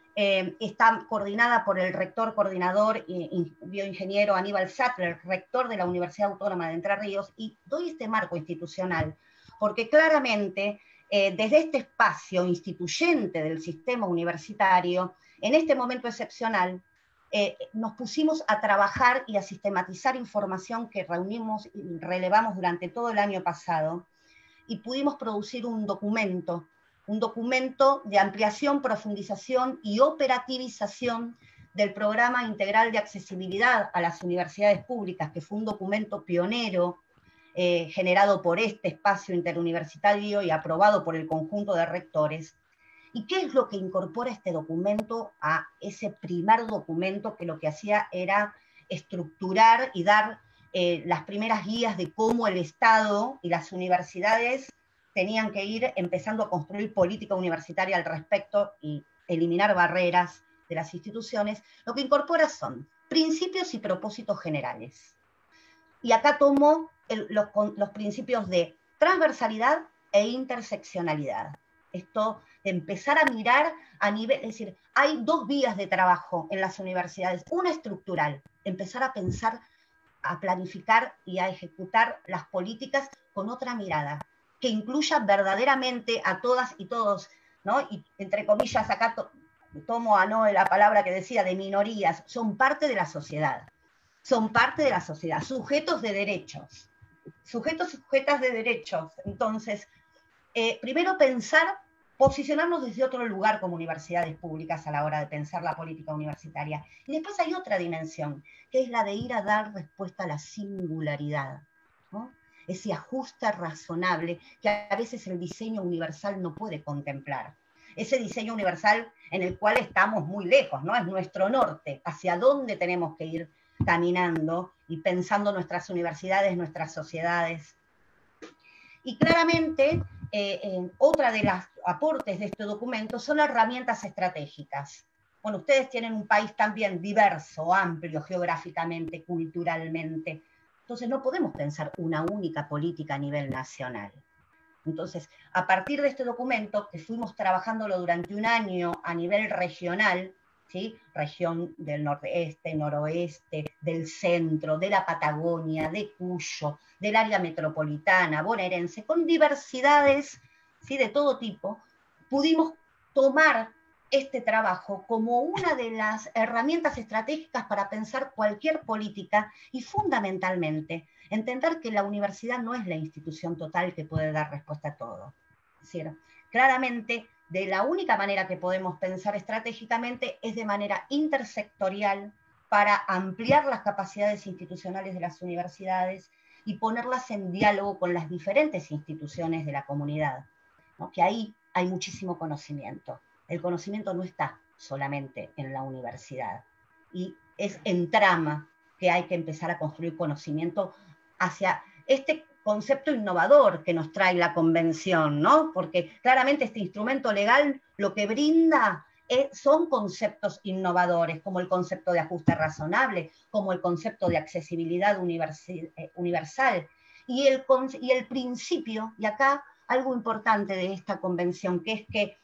Está coordinada por el rector coordinador y bioingeniero Aníbal Sattler, rector de la Universidad Autónoma de Entre Ríos, y doy este marco institucional, porque claramente desde este espacio instituyente del sistema universitario, en este momento excepcional, nos pusimos a trabajar y a sistematizar información que reunimos y relevamos durante todo el año pasado, y pudimos producir un documento de ampliación, profundización y operativización del Programa Integral de Accesibilidad a las Universidades Públicas, que fue un documento pionero generado por este espacio interuniversitario y aprobado por el conjunto de rectores, ¿Y qué es lo que incorpora este documento a ese primer documento que lo que hacía era estructurar y dar las primeras guías de cómo el Estado y las universidades tenían que ir empezando a construir política universitaria al respecto y eliminar barreras de las instituciones? Lo que incorpora son principios y propósitos generales. Y acá tomo los principios de transversalidad e interseccionalidad. Esto de empezar a mirar a nivel, es decir, hay dos vías de trabajo en las universidades. Una estructural, empezar a pensar, a planificar y a ejecutar las políticas con otra mirada, que incluya verdaderamente a todas y todos, ¿no? Y entre comillas, acá tomo a Noé la palabra que decía de minorías, son parte de la sociedad. Son parte de la sociedad, sujetos de derechos. Sujetos y sujetas de derechos. Entonces, primero pensar, posicionarnos desde otro lugar como universidades públicas a la hora de pensar la política universitaria. Y después hay otra dimensión, que es la de ir a dar respuesta a la singularidad, ¿no? Ese ajuste razonable que a veces el diseño universal no puede contemplar. Ese diseño universal en el cual estamos muy lejos, ¿no? Es nuestro norte, hacia dónde tenemos que ir caminando y pensando nuestras universidades, nuestras sociedades. Y claramente, otra de los aportes de este documento son herramientas estratégicas. Bueno, ustedes tienen un país también diverso, amplio geográficamente, culturalmente. Entonces no podemos pensar una única política a nivel nacional. Entonces, a partir de este documento, que fuimos trabajándolo durante un año a nivel regional, ¿sí? Región del nordeste, noroeste, del centro, de la Patagonia, de Cuyo, del área metropolitana, bonaerense, con diversidades, ¿sí? De todo tipo, pudimos tomar este trabajo como una de las herramientas estratégicas para pensar cualquier política y fundamentalmente entender que la universidad no es la institución total que puede dar respuesta a todo. Es decir, claramente, de la única manera que podemos pensar estratégicamente es de manera intersectorial para ampliar las capacidades institucionales de las universidades y ponerlas en diálogo con las diferentes instituciones de la comunidad, ¿no? Que ahí hay muchísimo conocimiento. El conocimiento no está solamente en la universidad y es en trama que hay que empezar a construir conocimiento hacia este concepto innovador que nos trae la convención, ¿no? Porque claramente este instrumento legal lo que brinda son conceptos innovadores, como el concepto de ajuste razonable, como el concepto de accesibilidad universal, y el principio, y acá algo importante de esta convención, que es que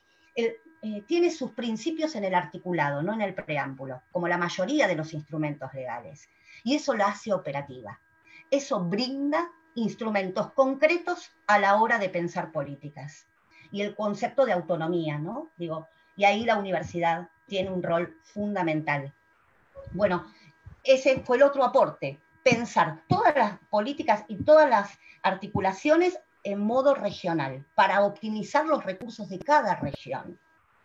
tiene sus principios en el articulado, no en el preámbulo, como la mayoría de los instrumentos legales, y eso la hace operativa. Eso brinda instrumentos concretos a la hora de pensar políticas. Y el concepto de autonomía, ¿no? Digo, y ahí la universidad tiene un rol fundamental. Bueno, ese fue el otro aporte, pensar todas las políticas y todas las articulaciones en modo regional, para optimizar los recursos de cada región.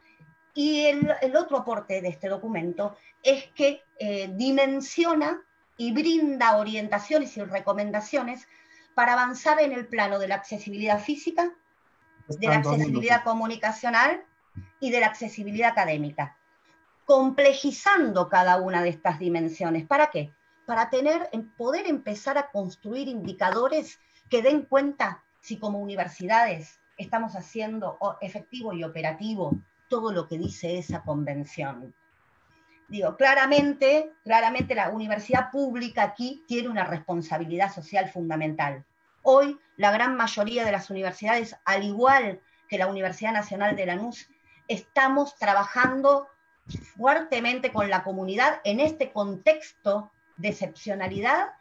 Y el otro aporte de este documento es que dimensiona y brinda orientaciones y recomendaciones para avanzar en el plano de la accesibilidad física, de la accesibilidad comunicacional y de la accesibilidad académica, complejizando cada una de estas dimensiones. ¿Para qué? Para poder empezar a construir indicadores que den cuenta si como universidades estamos haciendo efectivo y operativo todo lo que dice esa convención. Digo, claramente la universidad pública aquí tiene una responsabilidad social fundamental. Hoy, la gran mayoría de las universidades, al igual que la Universidad Nacional de Lanús, estamos trabajando fuertemente con la comunidad en este contexto de excepcionalidad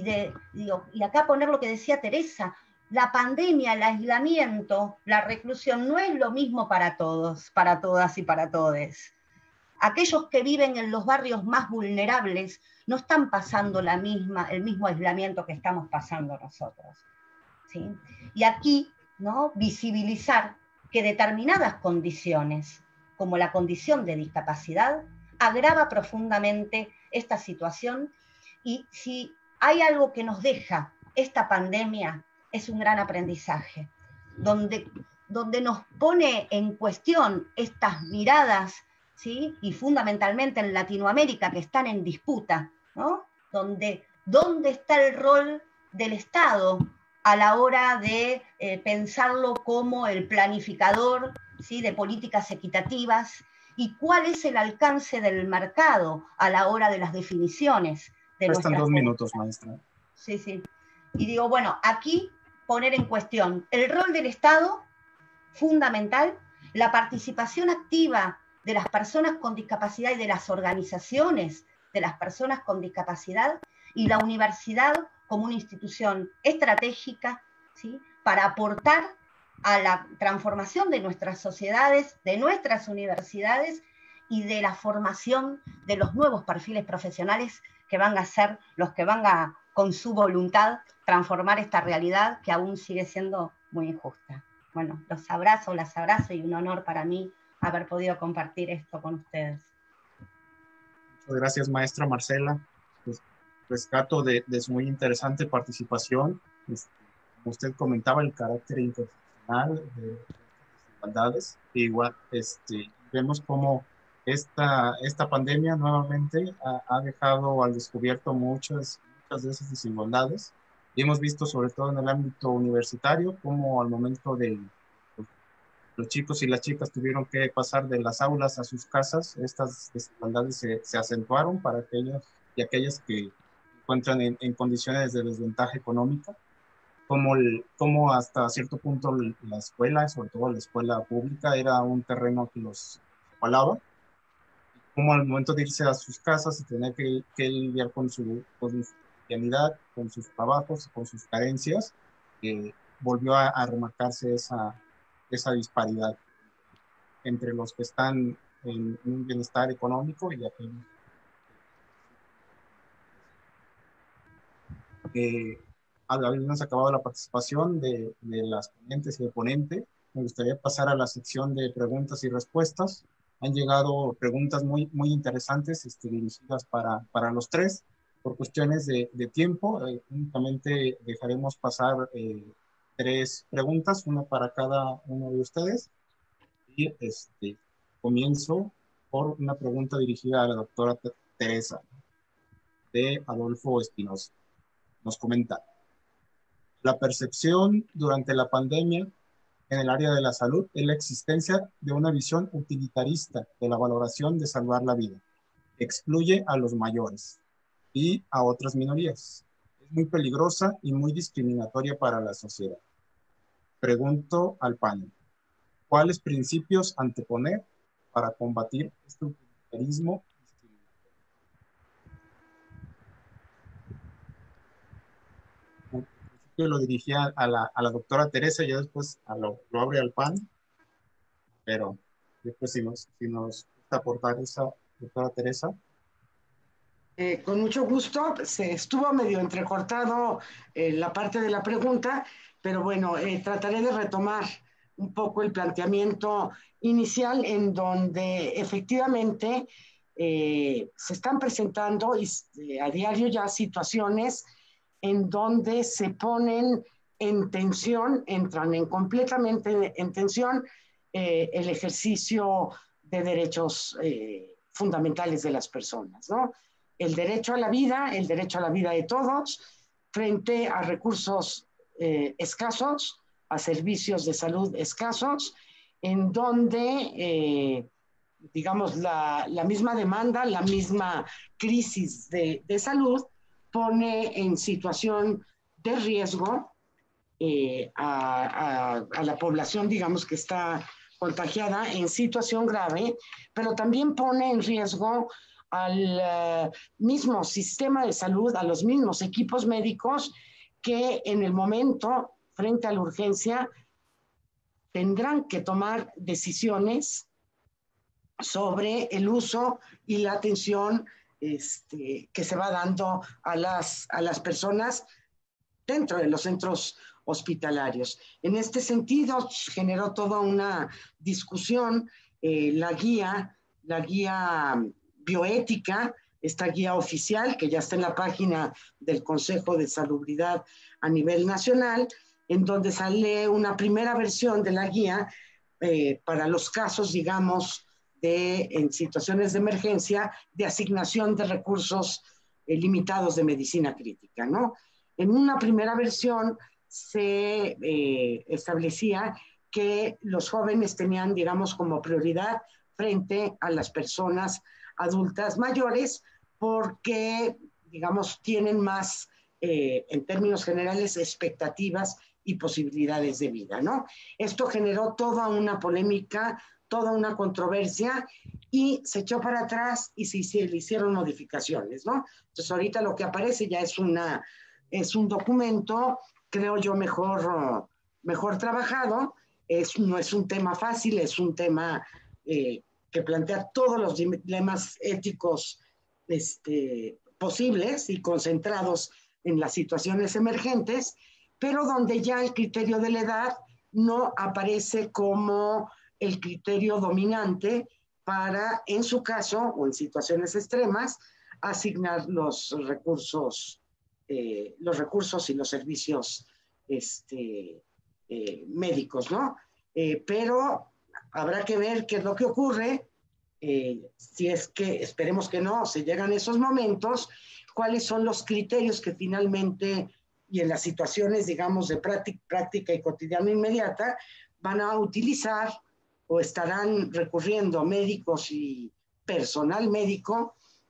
y acá poner lo que decía Teresa, la pandemia, el aislamiento, la reclusión no es lo mismo para todos, para todas y para todes. Aquellos que viven en los barrios más vulnerables no están pasando el mismo aislamiento que estamos pasando nosotros, ¿sí? Y aquí, ¿no?, visibilizar que determinadas condiciones, como la condición de discapacidad, agrava profundamente esta situación, y si hay algo que nos deja esta pandemia, es un gran aprendizaje, donde donde nos pone en cuestión estas miradas, ¿sí? Y fundamentalmente en Latinoamérica, que están en disputa, ¿no? ¿Dónde está el rol del Estado a la hora de pensarlo como el planificador, ¿sí? De políticas equitativas? ¿Y cuál es el alcance del mercado a la hora de las definiciones de Restan nuestras 2 minutos, maestra. Sí, sí. Y digo, bueno, aquí poner en cuestión el rol del Estado, fundamental, la participación activa de las personas con discapacidad y de las organizaciones de las personas con discapacidad, y la universidad como una institución estratégica, ¿sí? Para aportar a la transformación de nuestras sociedades, de nuestras universidades y de la formación de los nuevos perfiles profesionales que van a ser los que van a, con su voluntad, transformar esta realidad que aún sigue siendo muy injusta. Bueno, los abrazo, las abrazo, y un honor para mí haber podido compartir esto con ustedes. Muchas gracias, maestra Marcela. Pues, rescato de su muy interesante participación. Como usted comentaba, el carácter interseccional de las desigualdades. Igual, vemos cómo esta pandemia nuevamente ha dejado al descubierto muchas de esas desigualdades. Y hemos visto, sobre todo en el ámbito universitario, cómo al momento de los chicos y las chicas tuvieron que pasar de las aulas a sus casas, estas desigualdades se acentuaron para aquellos y aquellas que encuentran en condiciones de desventaja económica, como hasta cierto punto la escuela, sobre todo la escuela pública, era un terreno que los igualaba, como al momento de irse a sus casas y tener que lidiar con su cotidianidad, con sus trabajos, con sus carencias, volvió a remarcarse esa disparidad entre los que están en un bienestar económico y aquellos que habíamos acabado la participación de las ponentes y el ponente. Me gustaría pasar a la sección de preguntas y respuestas. Han llegado preguntas muy interesantes dirigidas para los tres. Por cuestiones de tiempo, únicamente dejaremos pasar 3 preguntas, una para cada uno de ustedes. Y comienzo por una pregunta dirigida a la doctora Teresa, de Adolfo Espinosa. Nos comenta: la percepción durante la pandemia en el área de la salud es la existencia de una visión utilitarista de la valoración de salvar la vida. Excluye a los mayores y a otras minorías. Es muy peligrosa y muy discriminatoria para la sociedad. Pregunto al panel: ¿cuáles principios anteponer para combatir este utilitarismo discriminatorio? Yo lo dirigía a la doctora Teresa y ya después lo abre al panel, pero después si nos gusta aportar esa, doctora Teresa. Con mucho gusto. Se estuvo medio entrecortado la parte de la pregunta, pero bueno, trataré de retomar un poco el planteamiento inicial, en donde efectivamente se están presentando a diario ya situaciones en donde se ponen en tensión, entran completamente en tensión el ejercicio de derechos fundamentales de las personas, ¿no? El derecho a la vida de todos, frente a recursos escasos, a servicios de salud escasos, en donde, digamos, la misma demanda, la misma crisis de salud pone en situación de riesgo a la población, digamos, que está contagiada en situación grave, pero también pone en riesgo al mismo sistema de salud, a los mismos equipos médicos que en el momento, frente a la urgencia, tendrán que tomar decisiones sobre el uso y la atención que se va dando a las personas dentro de los centros hospitalarios. En este sentido, generó toda una discusión la guía bioética, esta guía oficial que ya está en la página del Consejo de Salubridad a nivel nacional, en donde sale una primera versión de la guía para los casos, digamos, en situaciones de emergencia, de asignación de recursos limitados de medicina crítica, ¿no? En una primera versión se establecía que los jóvenes tenían, digamos, como prioridad frente a las personas adultas mayores porque, digamos, tienen más, en términos generales, expectativas y posibilidades de vida, ¿no? Esto generó toda una polémica, toda una controversia y se echó para atrás y le hicieron modificaciones, ¿no? Entonces ahorita lo que aparece ya es un documento, creo yo, mejor trabajado. No es un tema fácil, es un tema que plantea todos los dilemas éticos posibles y concentrados en las situaciones emergentes, pero donde ya el criterio de la edad no aparece como el criterio dominante para, en su caso, o en situaciones extremas, asignar los recursos y los servicios médicos, ¿no? Pero habrá que ver qué es lo que ocurre, si es que, esperemos que no, se llegan esos momentos, cuáles son los criterios que finalmente, y en las situaciones, digamos, de práctica y cotidiana inmediata, van a utilizar o estarán recurriendo médicos y personal médico,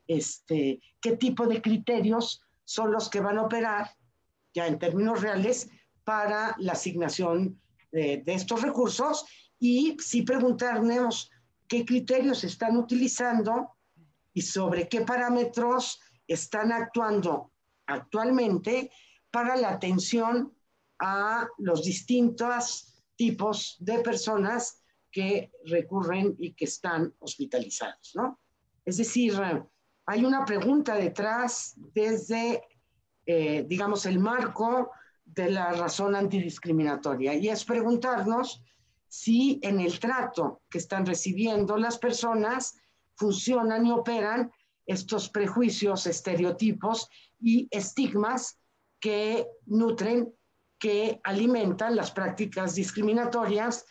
qué tipo de criterios son los que van a operar, ya en términos reales, para la asignación de estos recursos y sí preguntarnos qué criterios están utilizando y sobre qué parámetros están actuando actualmente para la atención a los distintos tipos de personas que recurren y que están hospitalizados, ¿no? Es decir, hay una pregunta detrás desde, digamos, el marco de la razón antidiscriminatoria y es preguntarnos si en el trato que están recibiendo las personas funcionan y operan estos prejuicios, estereotipos y estigmas que nutren, que alimentan las prácticas discriminatorias,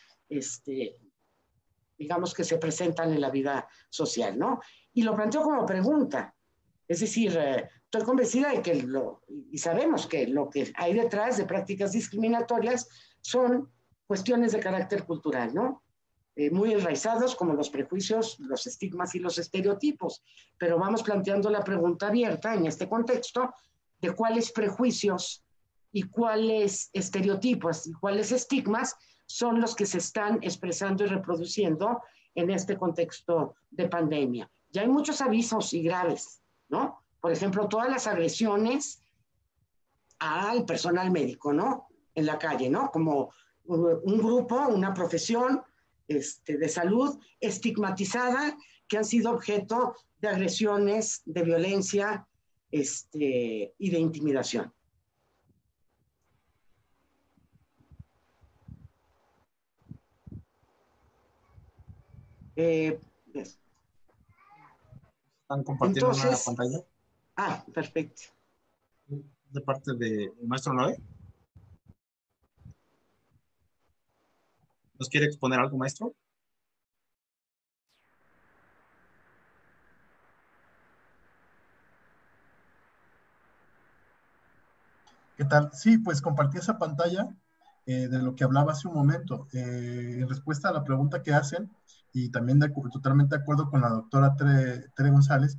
digamos, que se presentan en la vida social, ¿no? Y lo planteo como pregunta. Es decir, estoy convencida de que y sabemos que lo que hay detrás de prácticas discriminatorias son cuestiones de carácter cultural, ¿no? Muy enraizados como los prejuicios, los estigmas y los estereotipos. Pero vamos planteando la pregunta abierta en este contexto de cuáles prejuicios y cuáles estereotipos y cuáles estigmas son los que se están expresando y reproduciendo en este contexto de pandemia. Ya hay muchos avisos y graves, ¿no? Por ejemplo, todas las agresiones al personal médico, ¿no? En la calle, ¿no? Como un grupo, una profesión de salud estigmatizada que han sido objeto de agresiones, de violencia y de intimidación. ¿Están compartiendo Entonces, una pantalla? Ah, perfecto. De parte del maestro Noé. ¿Nos quiere exponer algo, maestro? ¿Qué tal? Sí, pues compartí esa pantalla de lo que hablaba hace un momento. En respuesta a la pregunta que hacen, y también totalmente de acuerdo con la doctora Tere González,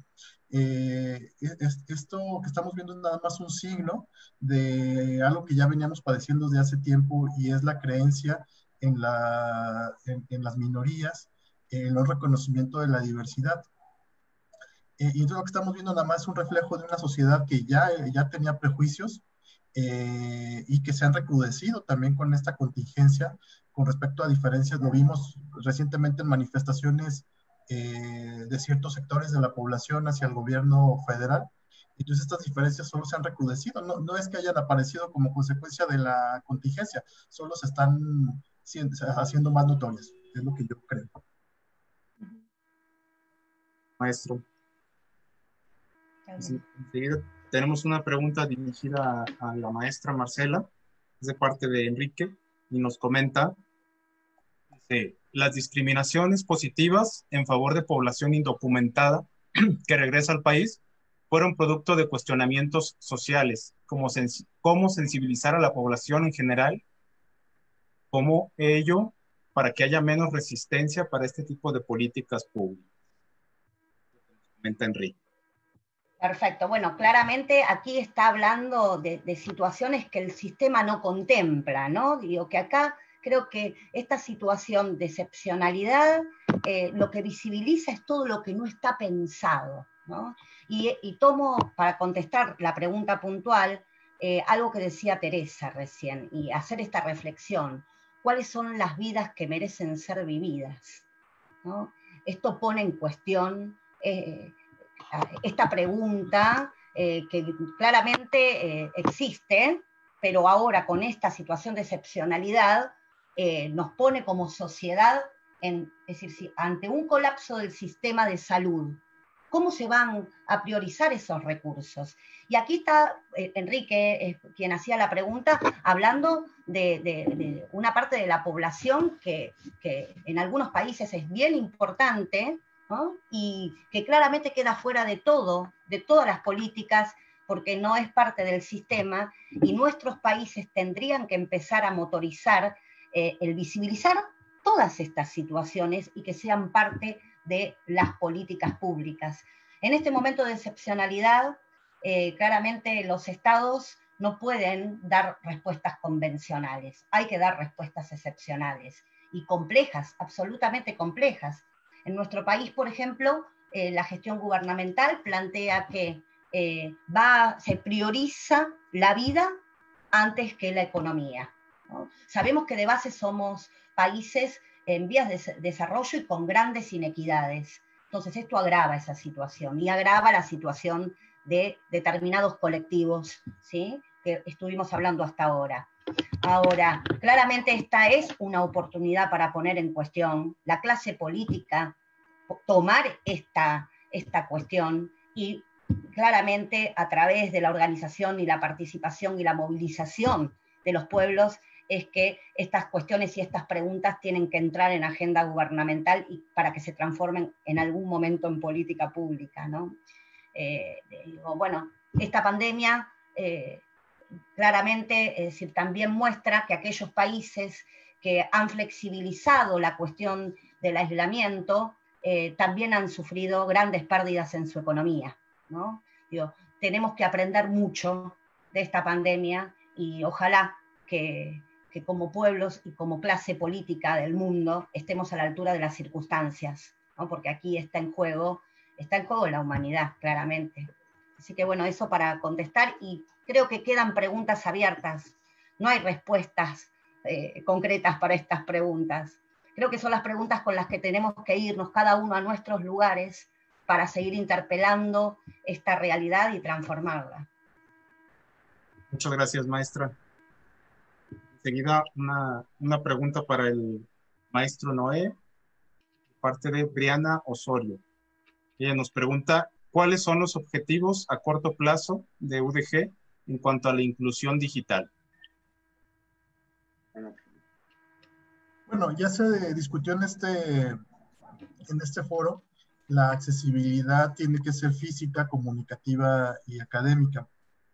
esto que estamos viendo es nada más un signo de algo que ya veníamos padeciendo desde hace tiempo y es la creencia en las minorías, en el reconocimiento de la diversidad. Y entonces lo que estamos viendo nada más es un reflejo de una sociedad que ya tenía prejuicios y que se han recrudecido también con esta contingencia con respecto a diferencias. Lo vimos recientemente en manifestaciones de ciertos sectores de la población hacia el gobierno federal. Entonces estas diferencias solo se han recrudecido. No es que hayan aparecido como consecuencia de la contingencia, solo se están haciendo más notorias. Es lo que yo creo. Maestro. Sí, enseguida tenemos una pregunta dirigida a la maestra Marcela. es de parte de Enrique, y nos comenta, dice, las discriminaciones positivas en favor de población indocumentada que regresa al país fueron producto de cuestionamientos sociales, como cómo sensibilizar a la población en general, como ello, para que haya menos resistencia para este tipo de políticas públicas. Comenta Enrique. Perfecto. Bueno, claramente aquí está hablando de situaciones que el sistema no contempla, ¿no? Digo que acá creo que esta situación de excepcionalidad lo que visibiliza es todo lo que no está pensado, ¿no? Y tomo para contestar la pregunta puntual algo que decía Teresa recién, y hacer esta reflexión. ¿Cuáles son las vidas que merecen ser vividas? ¿No? Esto pone en cuestión esta pregunta que claramente existe, pero ahora con esta situación de excepcionalidad nos pone como sociedad, es decir, si ante un colapso del sistema de salud, ¿cómo se van a priorizar esos recursos? Y aquí está Enrique, quien hacía la pregunta, hablando de una parte de la población que en algunos países es bien importante, ¿no? Y que claramente queda fuera de todo, de todas las políticas, porque no es parte del sistema, y nuestros países tendrían que empezar a motorizar el visibilizar todas estas situaciones y que sean parte de las políticas públicas. En este momento de excepcionalidad, claramente los estados no pueden dar respuestas convencionales, hay que dar respuestas excepcionales y complejas, absolutamente complejas. En nuestro país, por ejemplo, la gestión gubernamental plantea que se prioriza la vida antes que la economía, ¿no? Sabemos que de base somos países en vías de desarrollo y con grandes inequidades. Entonces esto agrava esa situación y agrava la situación de determinados colectivos, ¿sí? Que estuvimos hablando hasta ahora. Ahora, claramente esta es una oportunidad para poner en cuestión la clase política, tomar esta cuestión y claramente a través de la organización y la participación y la movilización de los pueblos es que estas cuestiones y estas preguntas tienen que entrar en agenda gubernamental y para que se transformen en algún momento en política pública, ¿no? Bueno, esta pandemia claramente, es decir, también muestra que aquellos países que han flexibilizado la cuestión del aislamiento también han sufrido grandes pérdidas en su economía, ¿no? Digo, tenemos que aprender mucho de esta pandemia y ojalá que como pueblos y como clase política del mundo estemos a la altura de las circunstancias, ¿no? Porque aquí está en juego la humanidad, claramente. Así que bueno, eso para contestar, y creo que quedan preguntas abiertas, no hay respuestas concretas para estas preguntas. Creo que son las preguntas con las que tenemos que irnos cada uno a nuestros lugares para seguir interpelando esta realidad y transformarla. Muchas gracias, maestra. Enseguida una pregunta para el maestro Noé, parte de Briana Osorio. Ella nos pregunta, ¿cuáles son los objetivos a corto plazo de UDG en cuanto a la inclusión digital? Bueno, ya se discutió en este foro, la accesibilidad tiene que ser física, comunicativa y académica.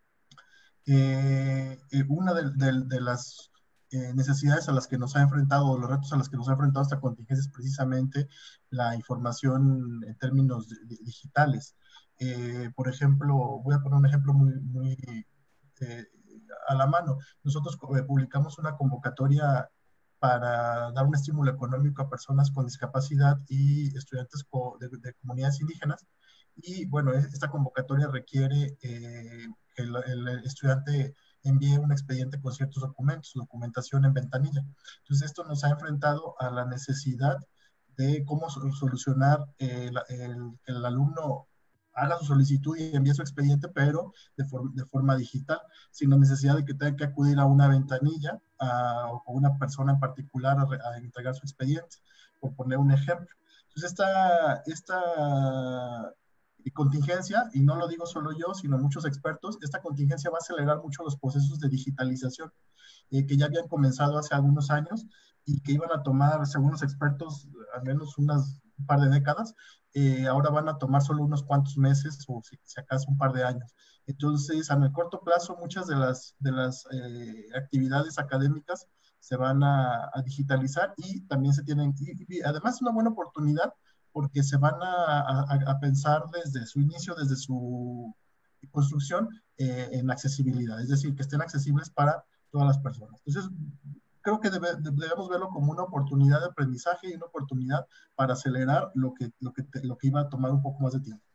Una de las necesidades a las que nos ha enfrentado, los retos a los que nos ha enfrentado esta contingencia es precisamente la información en términos digitales. Por ejemplo, voy a poner un ejemplo muy a la mano. Nosotros publicamos una convocatoria para dar un estímulo económico a personas con discapacidad y estudiantes de comunidades indígenas. Y bueno, esta convocatoria requiere que el estudiante envíe un expediente con ciertos documentos, documentación en ventanilla. Entonces esto nos ha enfrentado a la necesidad de cómo solucionar el alumno haga su solicitud y envíe su expediente, pero de forma digital, sin la necesidad de que tenga que acudir a una ventanilla o una persona en particular a entregar su expediente, por poner un ejemplo. Entonces, contingencia, y no lo digo solo yo, sino muchos expertos, esta contingencia va a acelerar mucho los procesos de digitalización que ya habían comenzado hace algunos años y que iban a tomar, según los expertos, al menos un par de décadas. Ahora van a tomar solo unos cuantos meses o si acaso un par de años. Entonces, en el corto plazo, muchas de las actividades académicas se van a digitalizar y también se tienen, y además es una buena oportunidad porque se van a pensar desde su inicio, desde su construcción, en accesibilidad, es decir, que estén accesibles para todas las personas. Entonces, creo que debemos verlo como una oportunidad de aprendizaje y una oportunidad para acelerar lo que iba a tomar un poco más de tiempo.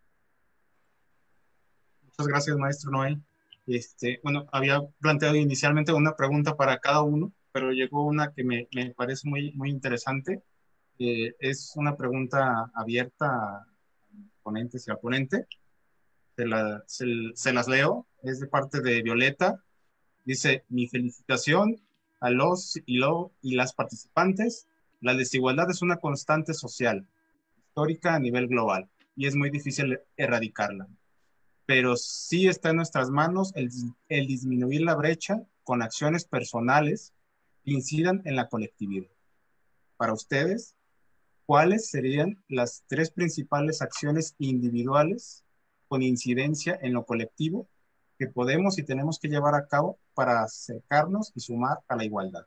Muchas gracias, maestro Noel. Bueno, había planteado inicialmente una pregunta para cada uno, pero llegó una que me parece muy interesante. Es una pregunta abierta a ponentes y al ponente. Se las leo. Es de parte de Violeta. Dice: mi felicitación a los y las participantes. La desigualdad es una constante social, histórica a nivel global, y es muy difícil erradicarla. Pero sí está en nuestras manos el disminuir la brecha con acciones personales que incidan en la colectividad. Para ustedes, ¿cuáles serían las 3 principales acciones individuales con incidencia en lo colectivo que podemos y tenemos que llevar a cabo para acercarnos y sumar a la igualdad?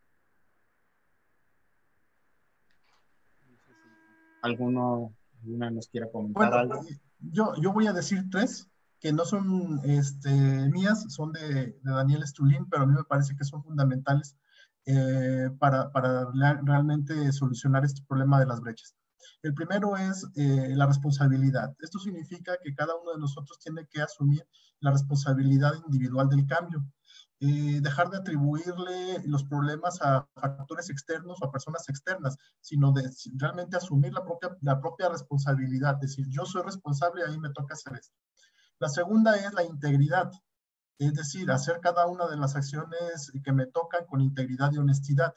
¿Alguna nos quiera comentar algo? Yo voy a decir 3 que no son mías, son de Daniel Stulin, pero a mí me parece que son fundamentales para realmente solucionar este problema de las brechas. El primero es la responsabilidad. Esto significa que cada uno de nosotros tiene que asumir la responsabilidad individual del cambio. Dejar de atribuirle los problemas a factores externos o a personas externas, sino de realmente asumir la propia responsabilidad, decir, yo soy responsable y a mí me toca hacer esto. La segunda es la integridad, es decir, hacer cada una de las acciones que me tocan con integridad y honestidad,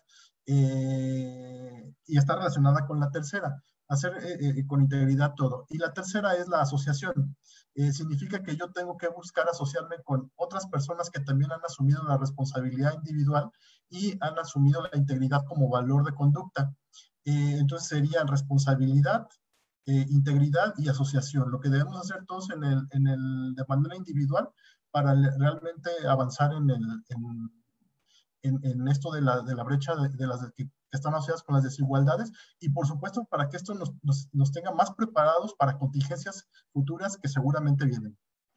y está relacionada con la tercera, hacer con integridad todo. Y la tercera es la asociación. Significa que yo tengo que buscar asociarme con otras personas que también han asumido la responsabilidad individual y han asumido la integridad como valor de conducta. Entonces serían responsabilidad, integridad y asociación, lo que debemos hacer todos de manera individual para realmente avanzar en esto de la brecha de las que están asociadas con las desigualdades, y por supuesto para que esto nos tenga más preparados para contingencias futuras que seguramente vienen.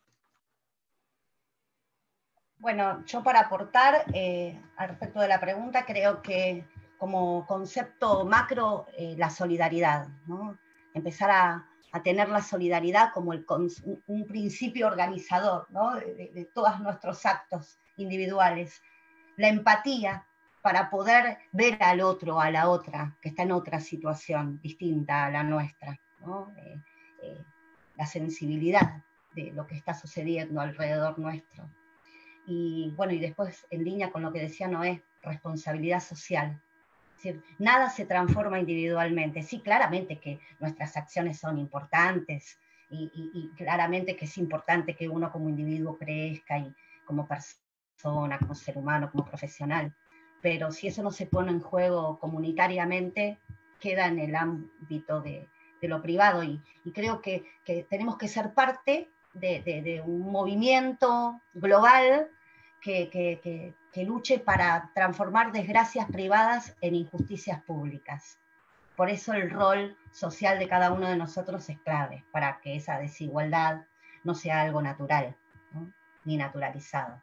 Bueno, yo para aportar al respecto de la pregunta, creo que como concepto macro, la solidaridad, ¿no? Empezar a tener la solidaridad como un principio organizador, ¿no? de todos nuestros actos individuales. La empatía para poder ver al otro, a la otra, que está en otra situación distinta a la nuestra, ¿no? La sensibilidad de lo que está sucediendo alrededor nuestro. Y bueno, y después en línea con lo que decía Noé, responsabilidad social. Es decir, nada se transforma individualmente. Sí, claramente que nuestras acciones son importantes y claramente que es importante que uno como individuo crezca y como persona, como ser humano, como profesional. Pero si eso no se pone en juego comunitariamente, queda en el ámbito de lo privado. Y creo que tenemos que ser parte de un movimiento global que luche para transformar desgracias privadas en injusticias públicas. Por eso el rol social de cada uno de nosotros es clave, para que esa desigualdad no sea algo natural, ¿no? Ni naturalizado.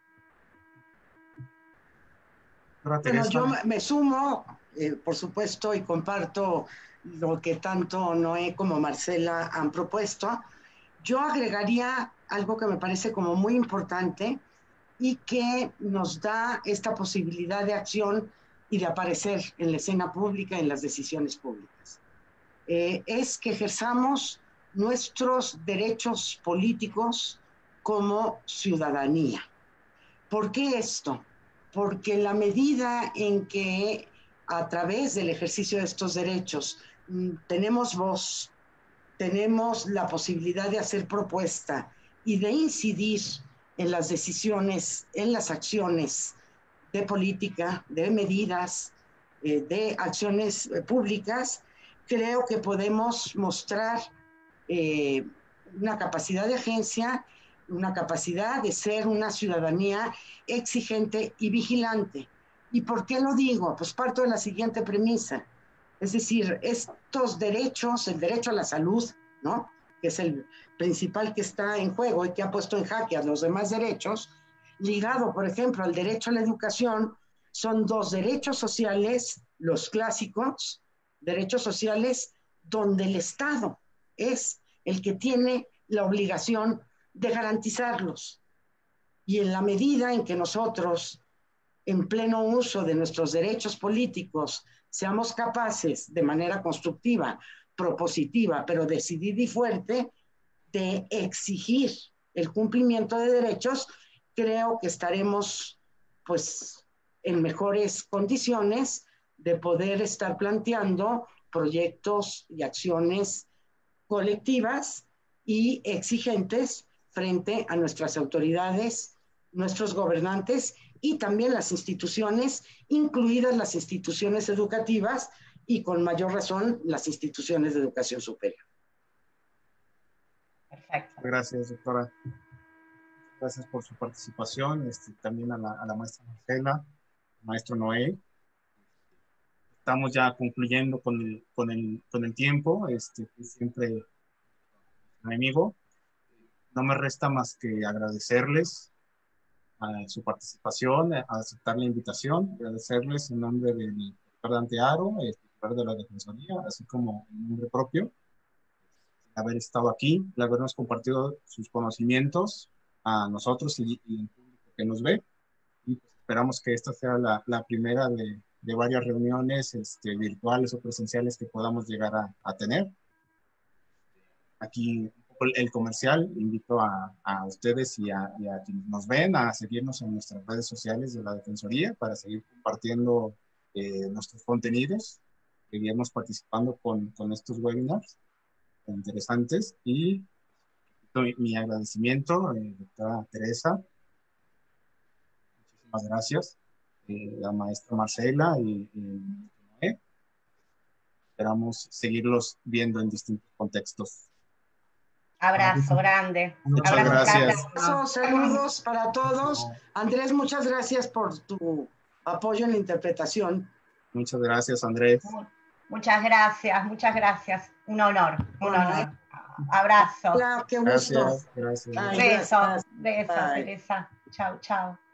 Bueno, yo me sumo, por supuesto, y comparto lo que tanto Noé como Marcela han propuesto. Yo agregaría algo que me parece como muy importante y que nos da esta posibilidad de acción y de aparecer en la escena pública, en las decisiones públicas. Es que ejerzamos nuestros derechos políticos como ciudadanía. ¿Por qué esto? Porque en la medida en que a través del ejercicio de estos derechos tenemos voz, tenemos la posibilidad de hacer propuesta y de incidir en las decisiones, en las acciones de política, de medidas, de acciones públicas, creo que podemos mostrar una capacidad de agencia, una capacidad de ser una ciudadanía exigente y vigilante. ¿Y por qué lo digo? Pues parto de la siguiente premisa. Es decir, estos derechos, el derecho a la salud, ¿no?, que es el principal que está en juego y que ha puesto en jaque a los demás derechos, ligado, por ejemplo, al derecho a la educación, son dos derechos sociales, los clásicos, derechos sociales donde el Estado es el que tiene la obligación de garantizarlos. Y en la medida en que nosotros, en pleno uso de nuestros derechos políticos, seamos capaces, de manera constructiva, propositiva, pero decidida y fuerte, de exigir el cumplimiento de derechos, creo que estaremos, pues, en mejores condiciones de poder estar planteando proyectos y acciones colectivas y exigentes frente a nuestras autoridades, nuestros gobernantes y también las instituciones, incluidas las instituciones educativas y con mayor razón las instituciones de educación superior. Perfecto. Gracias, doctora. Gracias por su participación. También a la maestra Marcela, maestro Noé. Estamos ya concluyendo con el tiempo. Siempre enemigo. No me resta más que agradecerles a su participación, a aceptar la invitación, agradecerles en nombre del doctor Dante Haro, el titular de la Defensoría, así como en nombre propio, haber estado aquí, de habernos compartido sus conocimientos a nosotros y el público que nos ve. Y pues esperamos que esta sea la primera de varias reuniones virtuales o presenciales que podamos llegar a tener. Aquí el comercial, invito a ustedes y a quienes nos ven a seguirnos en nuestras redes sociales de la Defensoría para seguir compartiendo nuestros contenidos, seguirnos participando con estos webinars interesantes. Y mi agradecimiento, doctora Teresa, muchísimas gracias, la maestra Marcela y Noé. Esperamos seguirlos viendo en distintos contextos. Abrazo grande. Muchas Abrazo gracias. fraterno. Saludos para todos. Andrés, muchas gracias por tu apoyo en la interpretación. Muchas gracias, Andrés. Muchas gracias, muchas gracias. Un honor, un honor. Abrazo. Claro, qué gusto. Gracias. Ay, Beso, gracias. beso, Bye. Teresa. Chao, chao.